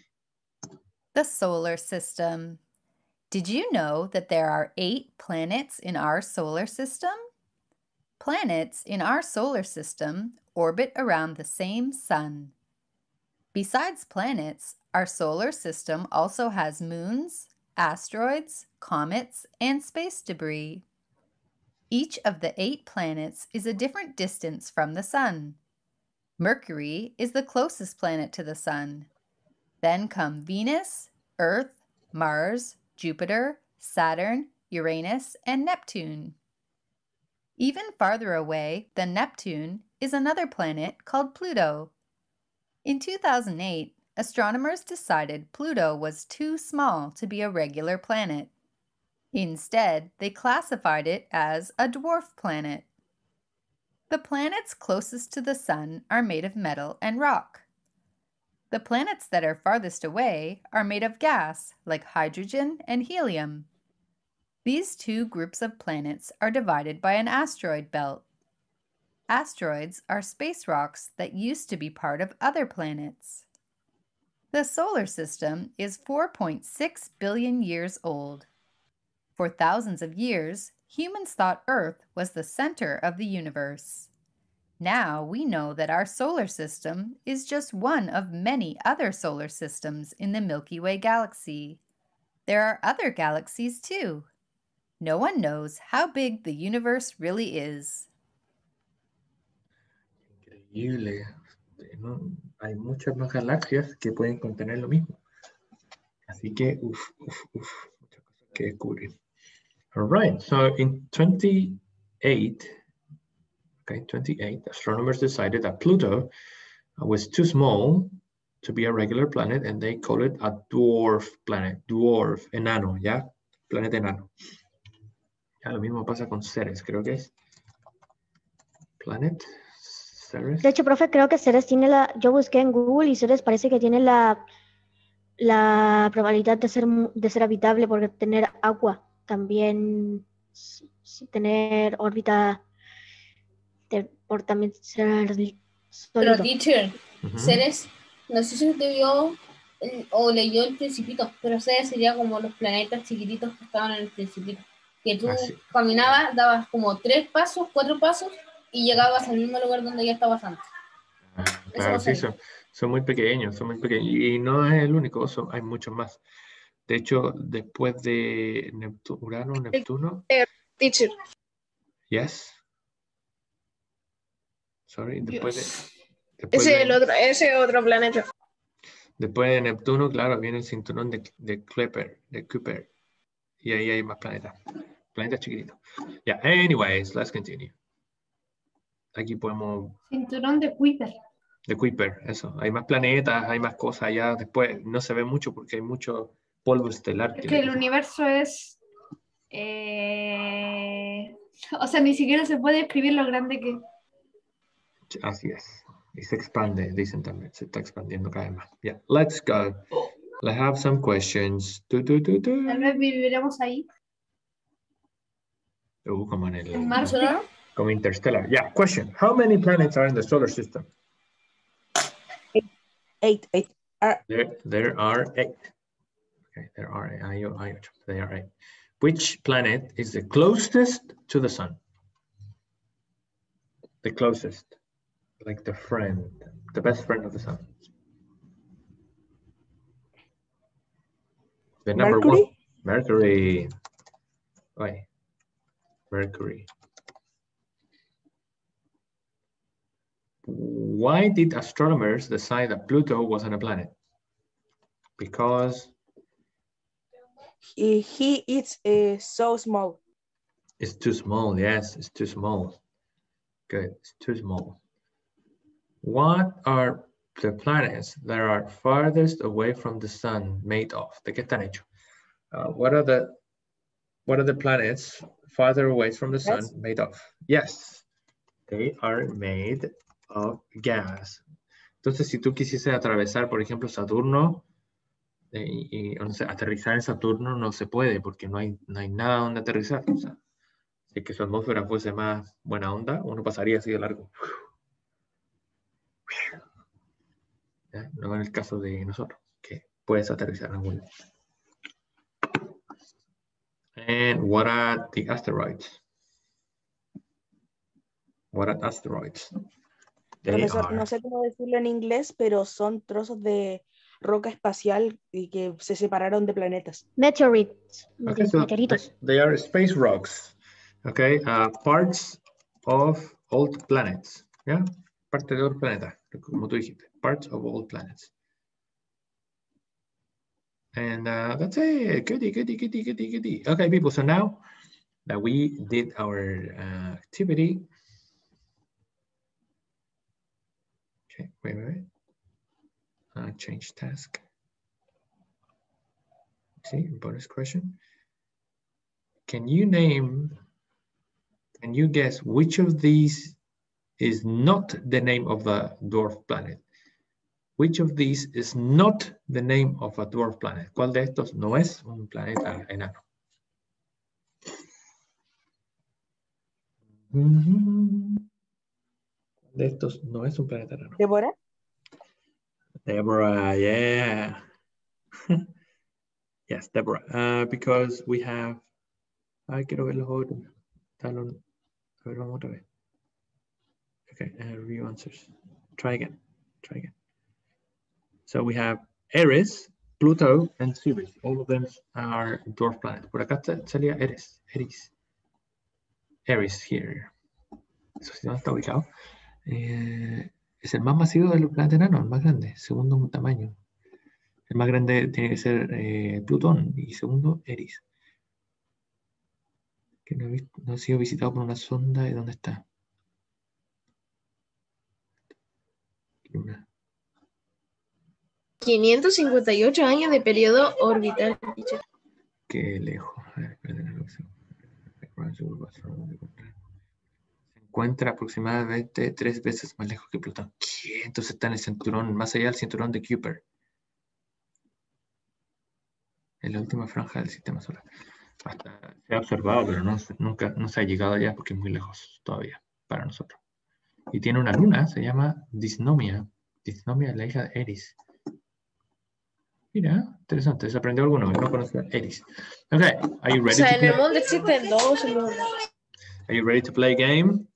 The solar system. Did you know that there are 8 planets in our solar system? Planets in our solar system orbit around the same sun. Besides planets, our solar system also has moons, asteroids, comets, and space debris. Each of the 8 planets is a different distance from the sun. Mercury is the closest planet to the sun. Then come Venus, Earth, Mars, Jupiter, Saturn, Uranus, and Neptune. Even farther away than Neptune is another planet called Pluto. In 2008, astronomers decided Pluto was too small to be a regular planet. Instead, they classified it as a dwarf planet. The planets closest to the sun are made of metal and rock. The planets that are farthest away are made of gas, like hydrogen and helium. These 2 groups of planets are divided by an asteroid belt. Asteroids are space rocks that used to be part of other planets. The solar system is 4.6 billion years old. For thousands of years, humans thought Earth was the center of the universe. Now we know that our solar system is just one of many other solar systems in the Milky Way galaxy. There are other galaxies too. No one knows how big the universe really is. Increíble. No, hay muchas más galaxias que pueden contener lo mismo. Así que, muchas cosas que descubrir. All right, so in 28, astronomers decided that Pluto was too small to be a regular planet, and they call it a dwarf planet. Dwarf, enano, ¿ya? Planeta enano. Ya, lo mismo pasa con Ceres, creo que es. Planet, Ceres. De hecho, profe, creo que Ceres tiene yo busqué en Google y Ceres parece que tiene la probabilidad de ser habitable por tener agua. También tener órbita por también ser Pero sólido. teacher, Ceres, no sé si usted vio o leyó El Principito, pero Ceres sería como los planetas chiquititos que estaban en El Principito. Que tú caminabas, dabas como 3 pasos, 4 pasos y llegabas al mismo lugar donde ya estabas antes. Claro, sí, son muy pequeños, y no es el único, hay muchos más. De hecho, después de Urano, Neptuno. Teacher. Yes. Sorry, Ese otro planeta. Después de Neptuno, claro, viene el cinturón de Kuiper. Y ahí hay más planetas. Planetas chiquititos. Yeah, anyways, let's continue. Aquí podemos... Cinturón de Kuiper. De Kuiper, eso. Hay más planetas, hay más cosas allá. Después no se ve mucho porque hay mucho polvo estelar. Es que el universo es... O sea, ni siquiera se puede describir lo grande que... Así es. Y se expande, dicen también. Se está expandiendo cada vez más. Yeah, let's go. Let's have some questions. Tal vez viviremos ahí. Como en el... Marte. Como Interstellar. Yeah, question. How many planets are in the solar system? 8. There are 8. Okay, there are 8. Which planet is the closest to the sun? The closest. Like the friend. The best friend of the sun. The number Mercury? 1. Mercury. Why? Mercury. Why did astronomers decide that Pluto wasn't a planet? Because he is so small. It's too small. Yes, it's too small. Good, it's too small. What are the planets that are farthest away from the sun made of? ¿De qué están hechos? What are the planets farther away from the sun made of? Yes, they are made of gas. Entonces, si tú quisieses atravesar, por ejemplo, Saturno y no sé, aterrizar en Saturno, no se puede porque no hay nada donde aterrizar. O sea, si es que su atmósfera fuese más buena onda, uno pasaría así de largo. ¿Ya? No en el caso de nosotros, que puedes aterrizar en algún lugar. And what are the asteroids? What are asteroids? Profesor, no sé cómo decirlo en inglés, pero son trozos de roca espacial y que se separaron de planetas. Meteorites. Okay, so they are space rocks. Okay, parts of old planets. Yeah, parte de otros planetas, como tú dijiste. Parts of old planets. And that's it. Goody. Okay, people. So now that we did our activity. Okay, wait. Change task. See, bonus question. Can you guess which of these is not the name of a dwarf planet? Which of these is not the name of a dwarf planet? ¿Cuál de estos no es un planeta enano? De estos no es un planeta enano. ¿Deborah? Deborah, yeah. Yes, Deborah. Because we have... Ay, quiero ver los otros. A ver, vamos otra vez. Okay, review answers. Try again. So we have Eris, Pluto, and Ceres. All of them are dwarf planets. Por acá salía Eris. Eris here. Eso sí, ¿dónde está ubicado? Es el más masivo de los planetas enanos, el más grande, segundo en tamaño. El más grande tiene que ser Plutón y segundo Eris. Que no ha sido visitado por una sonda. ¿Y dónde está? Luna. 558 años de periodo orbital. Qué lejos. Se encuentra aproximadamente 3 veces más lejos que Plutón. ¿Qué? Entonces está en el cinturón, más allá del cinturón de Kuiper. En la última franja del sistema solar. Hasta se ha observado, pero nunca se ha llegado allá porque es muy lejos todavía para nosotros. Y tiene una luna, se llama Dysnomia. Dysnomia es la hija de Eris. Mira, interesante, se aprendió alguno, no conocía a Eris. Okay, are you ready to en play? el mundo existen dos lunas. Are you ready to play a game?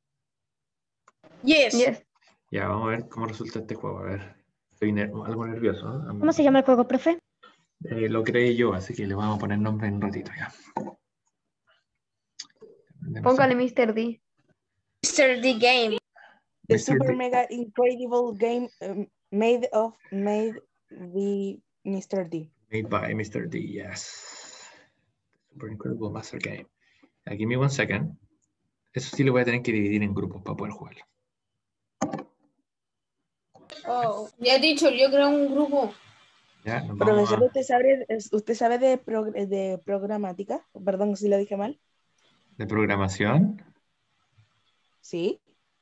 Yes. Ya, vamos a ver cómo resulta este juego. A ver, estoy algo nervioso, ¿no? ¿Cómo se llama el juego, profe? Lo creé yo, así que le vamos a poner nombre en un ratito ya. Póngale Mr. D. Mr. D Game. The super mega incredible game made the Mr. D. Made by Mr. D, yes. Super incredible master game. Now, give me 1 second. Eso sí lo voy a tener que dividir en grupos para poder jugarlo. Oh, ya he dicho, yo creo un grupo. Ya, nos Profesor, vamos ¿usted sabe de programática? Perdón si lo dije mal. ¿De programación? Sí.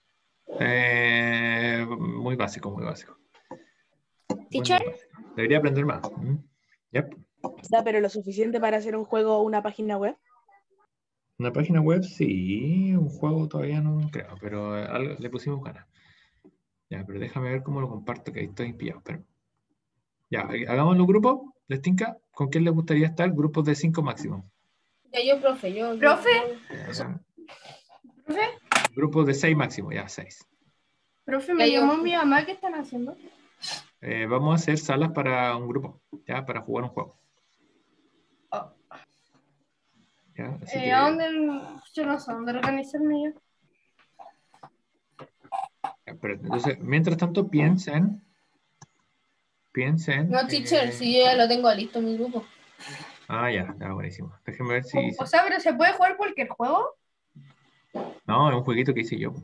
Muy básico, muy básico. ¿Teacher? Muy básico. Debería aprender más. Yep. Está, pero lo suficiente para hacer un juego o una página web. Una página web, sí. Un juego todavía no creo, pero algo, le pusimos ganas. Ya, pero déjame ver cómo lo comparto, que ahí estoy pillado. Pero... Ya, hagamos los grupos. ¿Les tinca? ¿Con quién les gustaría estar? Grupos de 5 máximo. Ya, yo, profe, ¿Profe? ¿Profe? Grupos de 6 máximo, ya, 6. Profe, me llamó mi mamá, ¿qué están haciendo? Vamos a hacer salas para un grupo, ya, para jugar un juego. Oh. Ya, así que... ¿A dónde? Yo no sé dónde organizarme yo. Ya, pero entonces, mientras tanto, piensen. No, teacher, si yo ya lo tengo listo en mi grupo. Ah, ya, buenísimo. Déjenme ver si... O sea, pero ¿se puede jugar cualquier juego? No, es un jueguito que hice yo.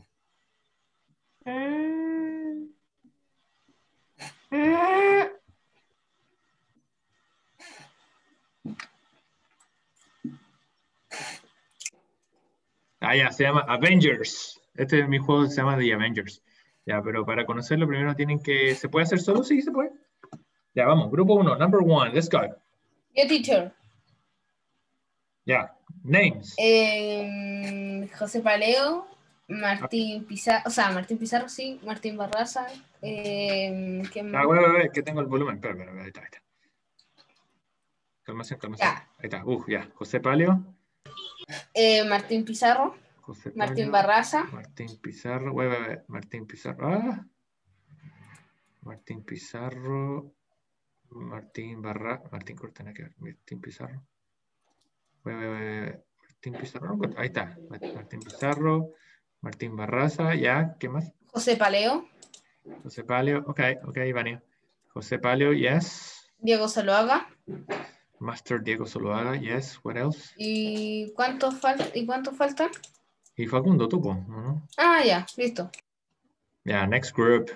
Ah, ya, se llama Avengers. Este es mi juego, se llama The Avengers. Ya, pero para conocerlo primero tienen que... ¿Se puede hacer solo? Sí, se puede. Ya, vamos. Grupo 1, number 1, let's go. Yo, teacher. Ya, names. José Paleo, Martín Pizarro, o sea, Martín Pizarro, sí, Martín Barraza. ¿Quién más? Bueno, que tengo el volumen. Espera, ahí está. Calmación. Ya. Ahí está, ya. José Paleo. Martín Pizarro. José Paleo, Martín Barraza. Martín Pizarro. Martín Pizarro. Martín Pizarro. Martín Cortana, Martín Pizarro. Martín Pizarro. Ahí está. Martín Pizarro. Martín Barraza. Ya, ¿qué más? José Paleo. José Paleo. Ok, Ivania. José Paleo, yes. Diego Zuluaga. Master Diego Zuluaga, yes. What else? ¿Y cuántos faltan? Y Facundo, tú, ¿no? Ah, ya, listo. Ya, next group.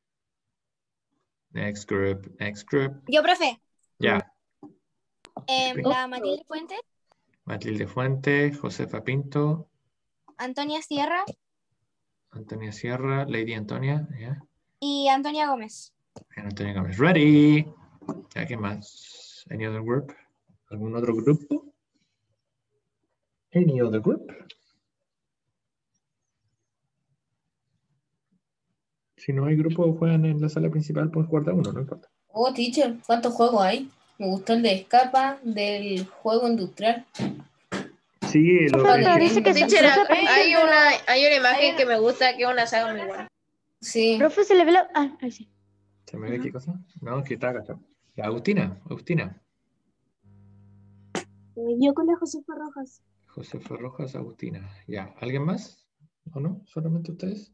Yo, profe. Ya. La Matilde Fuentes. Matilde Fuentes, Josefa Pinto. Antonia Sierra. Antonia Sierra, Lady Antonia, ya. Y Antonia Gómez. Antonia Gómez, ready. Ya, ¿qué más? Any other group? ¿Algún otro grupo? Any other group? Si no hay grupo, juegan en la sala principal, pueden jugar de uno, no importa. Oh, teacher, ¿cuántos juegos hay? Me gustó el de Escapa, del juego industrial. Sí, dice que teacher, hay una imagen que me gusta, que es una saga muy buena. Sí. Profe, se le ve la... Ah, ahí sí. ¿Se me ve qué cosa? No, que está acá. Ya, Agustina. Yo con la Josefa Rojas. Josefa Rojas, Agustina. Ya, ¿alguien más? ¿O no? ¿Solamente ustedes?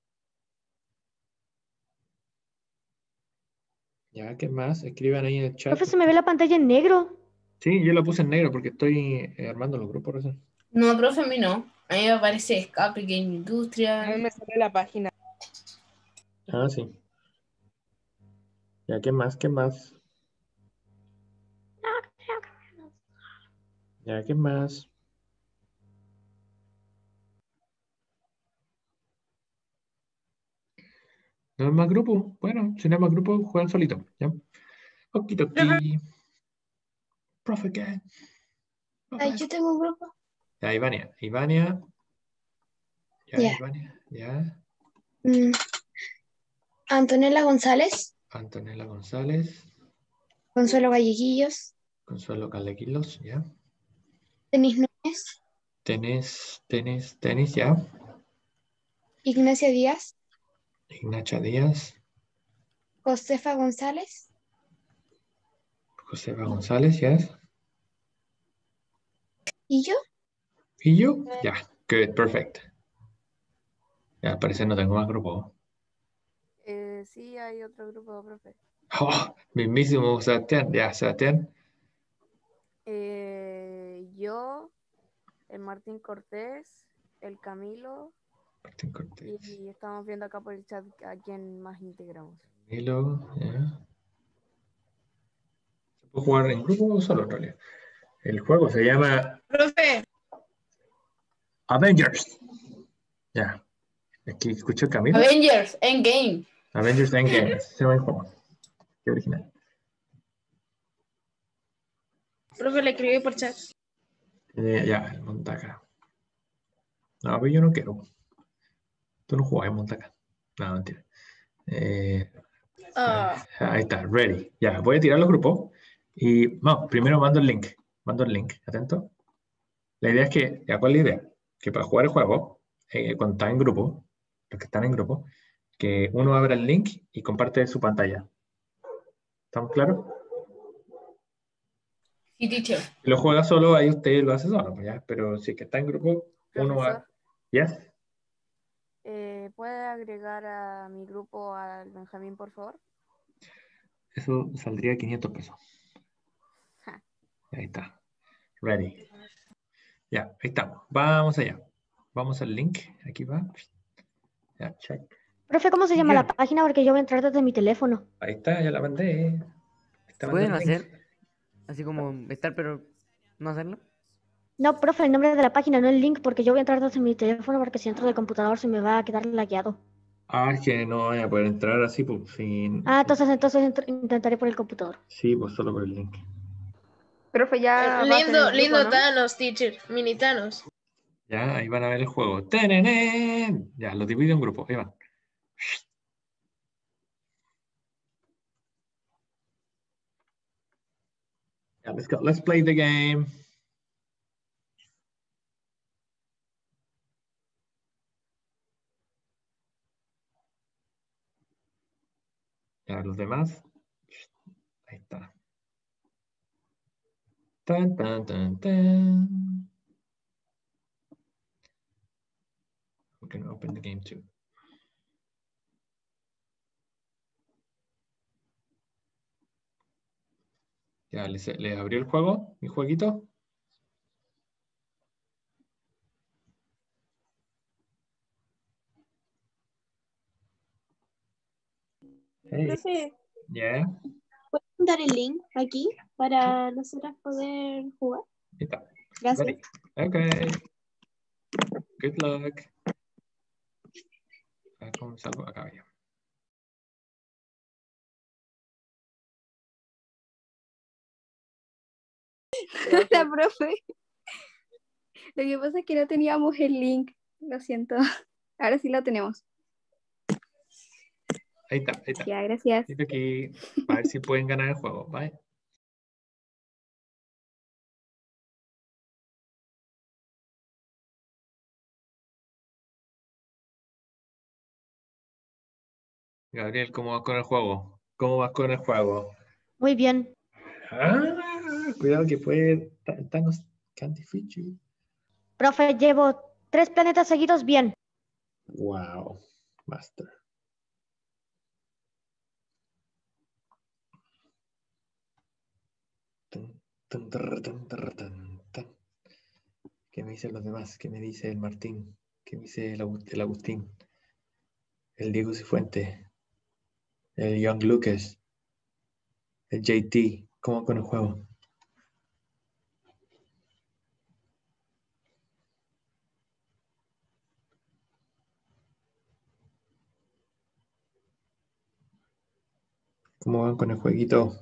Ya, ¿qué más? Escriban ahí en el chat. Profe, se me ve la pantalla en negro. Sí, yo la puse en negro porque estoy armando los grupos recién. No, profe, a mí no. A mí me aparece Escape, Game Industria. A mí me sale la página. Ah, sí. Ya, ¿qué más? Ya, ¿qué más? ¿No hay más grupo? Bueno, si no hay más grupo, juegan solito. ¿Ya? Okidoki. Profe, ¿qué? Ay, yo tengo un grupo. Ya, Ivania. Ya, Ya. Ivania. Ya. Mm, Antonella González. Antonella González. Consuelo Galleguillos. Consuelo Calequilos, ya. Denis Núñez. Tenis, ya. Ignacia Díaz. Ignacia Díaz. Josefa González. Josefa González, yes. ¿Y yo? ¿Y yo? Ya, good, perfect. Ya, al parecer no tengo más grupo. Sí, hay otro grupo, profe. Oh, mismísimo Sebastián, ya, Sebastián. Yo, el Martín Cortés, el Camilo. Martín Cortés. Y estamos viendo acá por el chat a quién más integramos. Camilo, ya. ¿Se puede jugar en grupo o solo en realidad? El juego se llama Profe. Avengers. Ya. Aquí escucho el Camilo. Avengers Endgame. Avengers Endgame. Ese se llama el juego. Qué original. Profe, le escribí por chat. Ya, el Montaca. No, pero yo no quiero. Tú no jugás en Montaca. No, mentira. Ahí está, ready. Ya, voy a tirar los grupos. Y no, primero mando el link. Mando el link, atento. La idea es que, ya, ¿cuál es la idea? Que para jugar el juego, cuando está en grupo, los que están en grupo, que uno abra el link y comparte su pantalla. ¿Estamos claros? Sí, teacher. Si lo juega solo, ahí usted lo hace solo, pues ya. Pero si es que está en grupo, uno va. ¿Yes? ¿Puede agregar a mi grupo al Benjamín, por favor? Eso saldría 500 pesos. Ja. Ahí está. Ready. Ya, ahí estamos. Vamos allá. Vamos al link. Aquí va. Ya, check. Profe, ¿cómo se llama la página? Porque yo voy a entrar desde mi teléfono. Ahí está, ya la mandé. ¿Pueden hacer así como estar, pero no hacerlo? No, profe, el nombre de la página, no el link, porque yo voy a entrar desde mi teléfono porque si entro del computador se me va a quedar lagueado. Ah, es que no voy a poder entrar así, pues, sin... Ah, entonces intentaré por el computador. Sí, pues solo por el link. Profe, ya va a ser el grupo, Lindo ¿no? Thanos, teacher. Mini Thanos. Ya, ahí van a ver el juego. ¡Tenenen! Ya, lo divido en grupos. Ahí van. Yeah, let's go. Let's play the game. Ya, los demás. Ahí está. Tan, tan, tan, tan. We can open the game too. Ya, ¿les abrió el juego? ¿Mi jueguito? Hey. Profe, Yeah. ¿puedes dar el link aquí para nosotras poder jugar? Ahí está. Gracias. Ready. Okay. Good luck. ¿Cómo salgo? Acá ya. Hola, profe. Lo que pasa es que no teníamos el link. Lo siento. Ahora sí lo tenemos. Ahí está, ahí está. Ya, gracias. Aquí, a ver si pueden ganar el juego. Bye. Gabriel, ¿cómo vas con el juego? ¿Cómo vas con el juego? Muy bien. Ah, cuidado que puede Thanos can't defeat you. Profe, llevo 3 planetas seguidos bien. Wow, master. ¿Qué me dicen los demás? ¿Qué me dice el Martín? ¿Qué me dice el Agustín? El Diego Cifuentes. El Young Lucas. El JT. ¿Cómo con el juego? ¿Cómo van con el jueguito?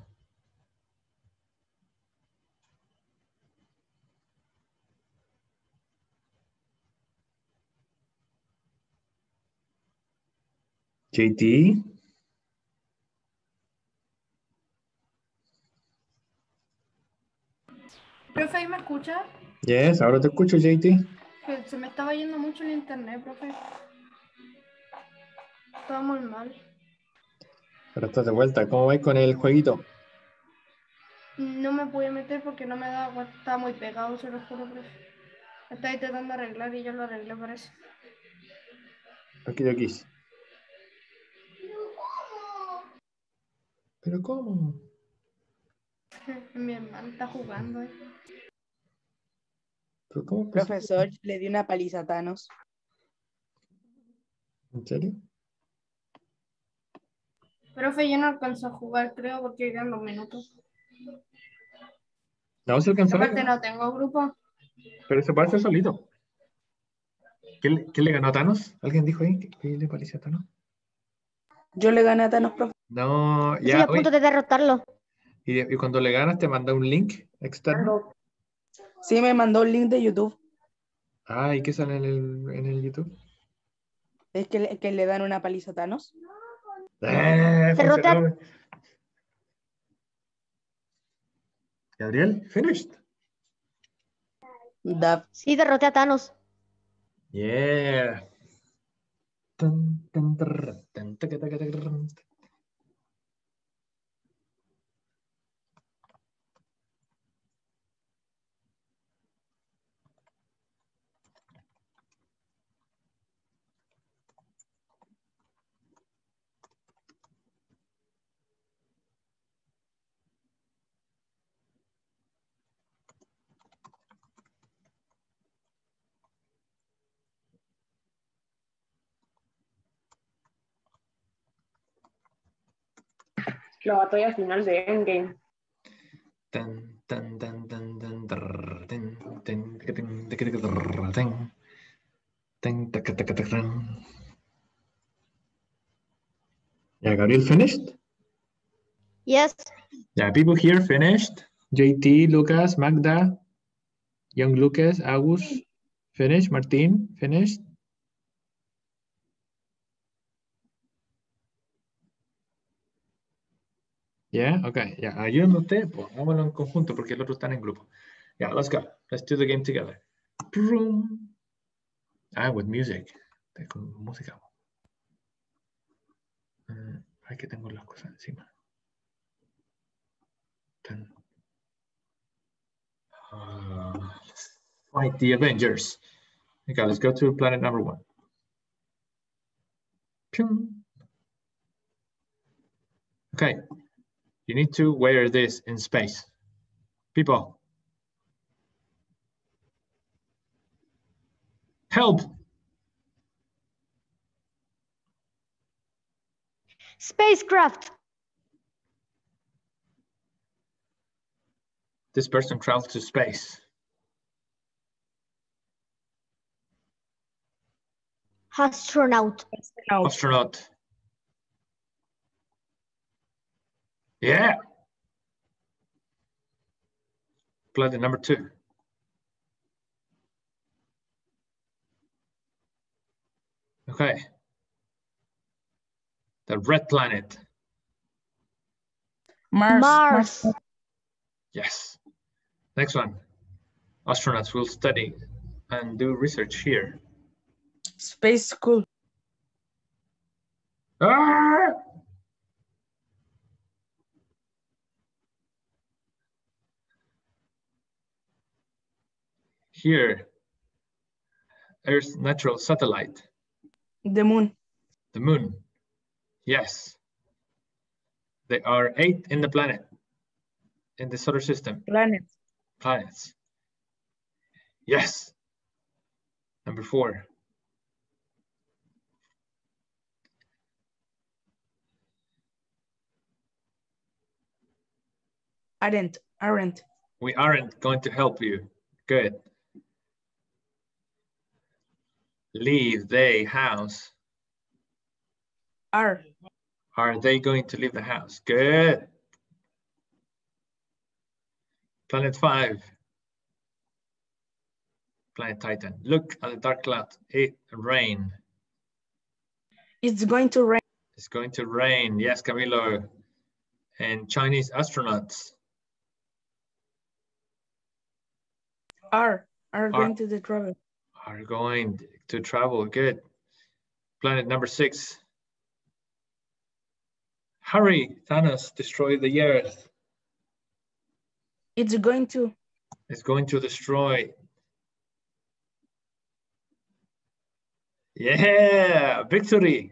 JT. Profe, ¿ahí me escucha? Yes, ahora te escucho, JT. Que se me estaba yendo mucho el internet, profe. Estaba muy mal. Pero estás de vuelta. ¿Cómo vais con el jueguito? No me pude meter porque no me daba cuenta. Estaba muy pegado, se lo juro, profe. Estaba intentando arreglar y yo lo arreglé, parece. Aquí, aquí. ¿Pero cómo? Mi hermano está jugando. ¿Pero cómo? Profesor, le di una paliza a Thanos. ¿En serio? Profe, yo no alcanzo a jugar, creo, porque quedan 2 minutos. No se alcanzó. Aparte no tengo grupo. Pero se puede hacer solito. ¿Qué le ganó a Thanos? ¿Alguien dijo ahí que le parecía a Thanos? Yo le gané a Thanos, profe. No, ya. Estoy a punto de derrotarlo. Y cuando le ganas te manda un link externo. Sí, me mandó un link de YouTube. Ah, ¿y qué sale en el YouTube? Es que le dan una paliza a Thanos. Funcionó. Gabriel, finished. Sí, derroté a Thanos. Yeah. La batalla final de Endgame. Yeah, Gabriel finished? Yes. Yeah, people here finished. JT, Lucas, Magda, Young Lucas, Agus, finished. Martin, finished. Yeah, okay. Yeah, ayúdenme usted, pues vámonos en conjunto porque el otro están en grupo. Yeah, let's go. Let's do the game together. Ah, with music. Con música. Aquí tengo las cosas encima. Fight the Avengers. Okay, let's go to planet number 1. Okay, you need to wear this in space. People. Help! Spacecraft. This person travels to space. Astronaut. Astronaut. Yeah. Planet number 2. Okay. The red planet. Mars. Yes. Next one. Astronauts will study and do research here. Space School. Ah! Here, Earth's natural satellite. The moon. The moon. Yes. There are 8 in the planet, in the solar system. Planets. Yes. Number 4. Aren't. We aren't going to help you. Good. Leave the house. Are they going to leave the house? Good. Planet 5. Planet Titan. Look at the dark cloud. It rain. It's going to rain. It's going to rain. Yes, Camilo. And Chinese astronauts are going to the travel. Are going to travel. Good. Planet number 6. Hurry, Thanos, destroy the Earth. It's going to. It's going to destroy. Yeah, victory.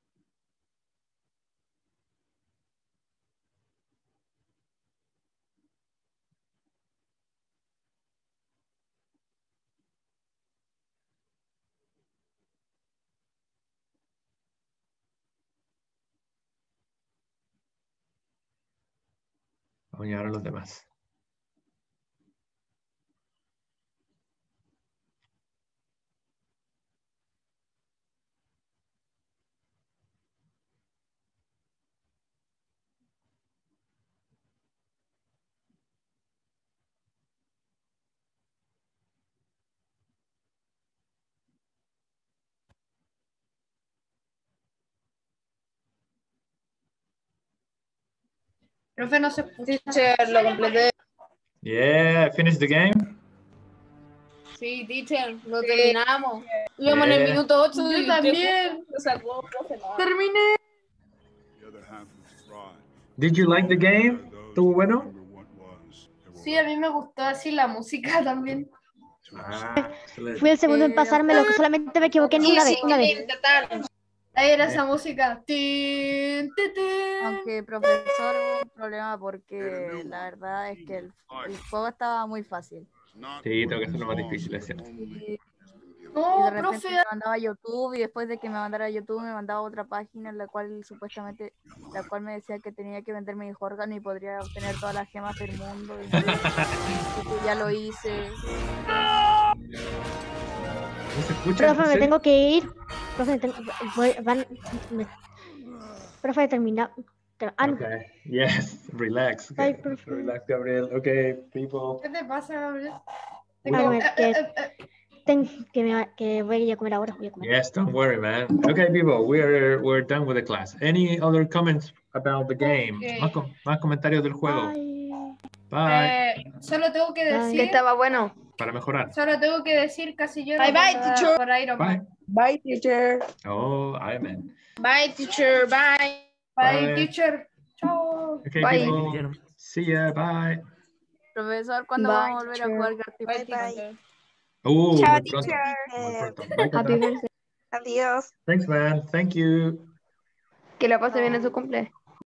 Vamos a llegar a los demás. Profe, no se escucha. Teacher, lo completé. Yeah, finish the game. Sí, teacher, lo terminamos. Íbamos en el minuto 8. Yo también. Lo sacó, profe, no. Terminé. Did you like the game? ¿Estuvo bueno? Sí, a mí me gustó así la música también. Fui el segundo en pasármelo, que solamente me equivoqué en una vez. Ahí era esa música. Aunque profesor, hubo un problema porque la verdad es que el juego estaba muy fácil. Sí, tengo que hacerlo más difícil, es cierto. Y No, de repente profe. me mandaba a YouTube y después de que me mandara a YouTube me mandaba a otra página en la cual supuestamente me decía que tenía que vender mis órganos y podría obtener todas las gemas del mundo. Y que ya lo hice. ¿No se escucha? Profe, me tengo que ir. Profe, profe, termina. No. Okay. Yes, relax. Okay. Bye, profe. Relax, Gabriel. Okay, people. ¿Qué te pasa, Gabriel? Que voy a comer ahora. Voy a comer. Yes, don't worry, man. Okay, people, we're done with the class. Any other comments about the game? Okay. Más comentarios del juego. Bye. Solo tengo que decir. Que estaba bueno. Para mejorar. Solo tengo que decir casi yo. Bye, bye, teacher. Por Iron Man. Bye, teacher. Oh, Iron. Bye, teacher. Bye. Bye, teacher. Chao. Okay, Bye. people. See ya. Bye. Profesor, ¿cuándo vamos a volver a jugar Gartic? Bye. Chao, Muy pronto. teacher. Muy pronto. Bye, Happy Tata. birthday. Adiós. Thanks, man. Thank you. Que lo pase bien en su cumple.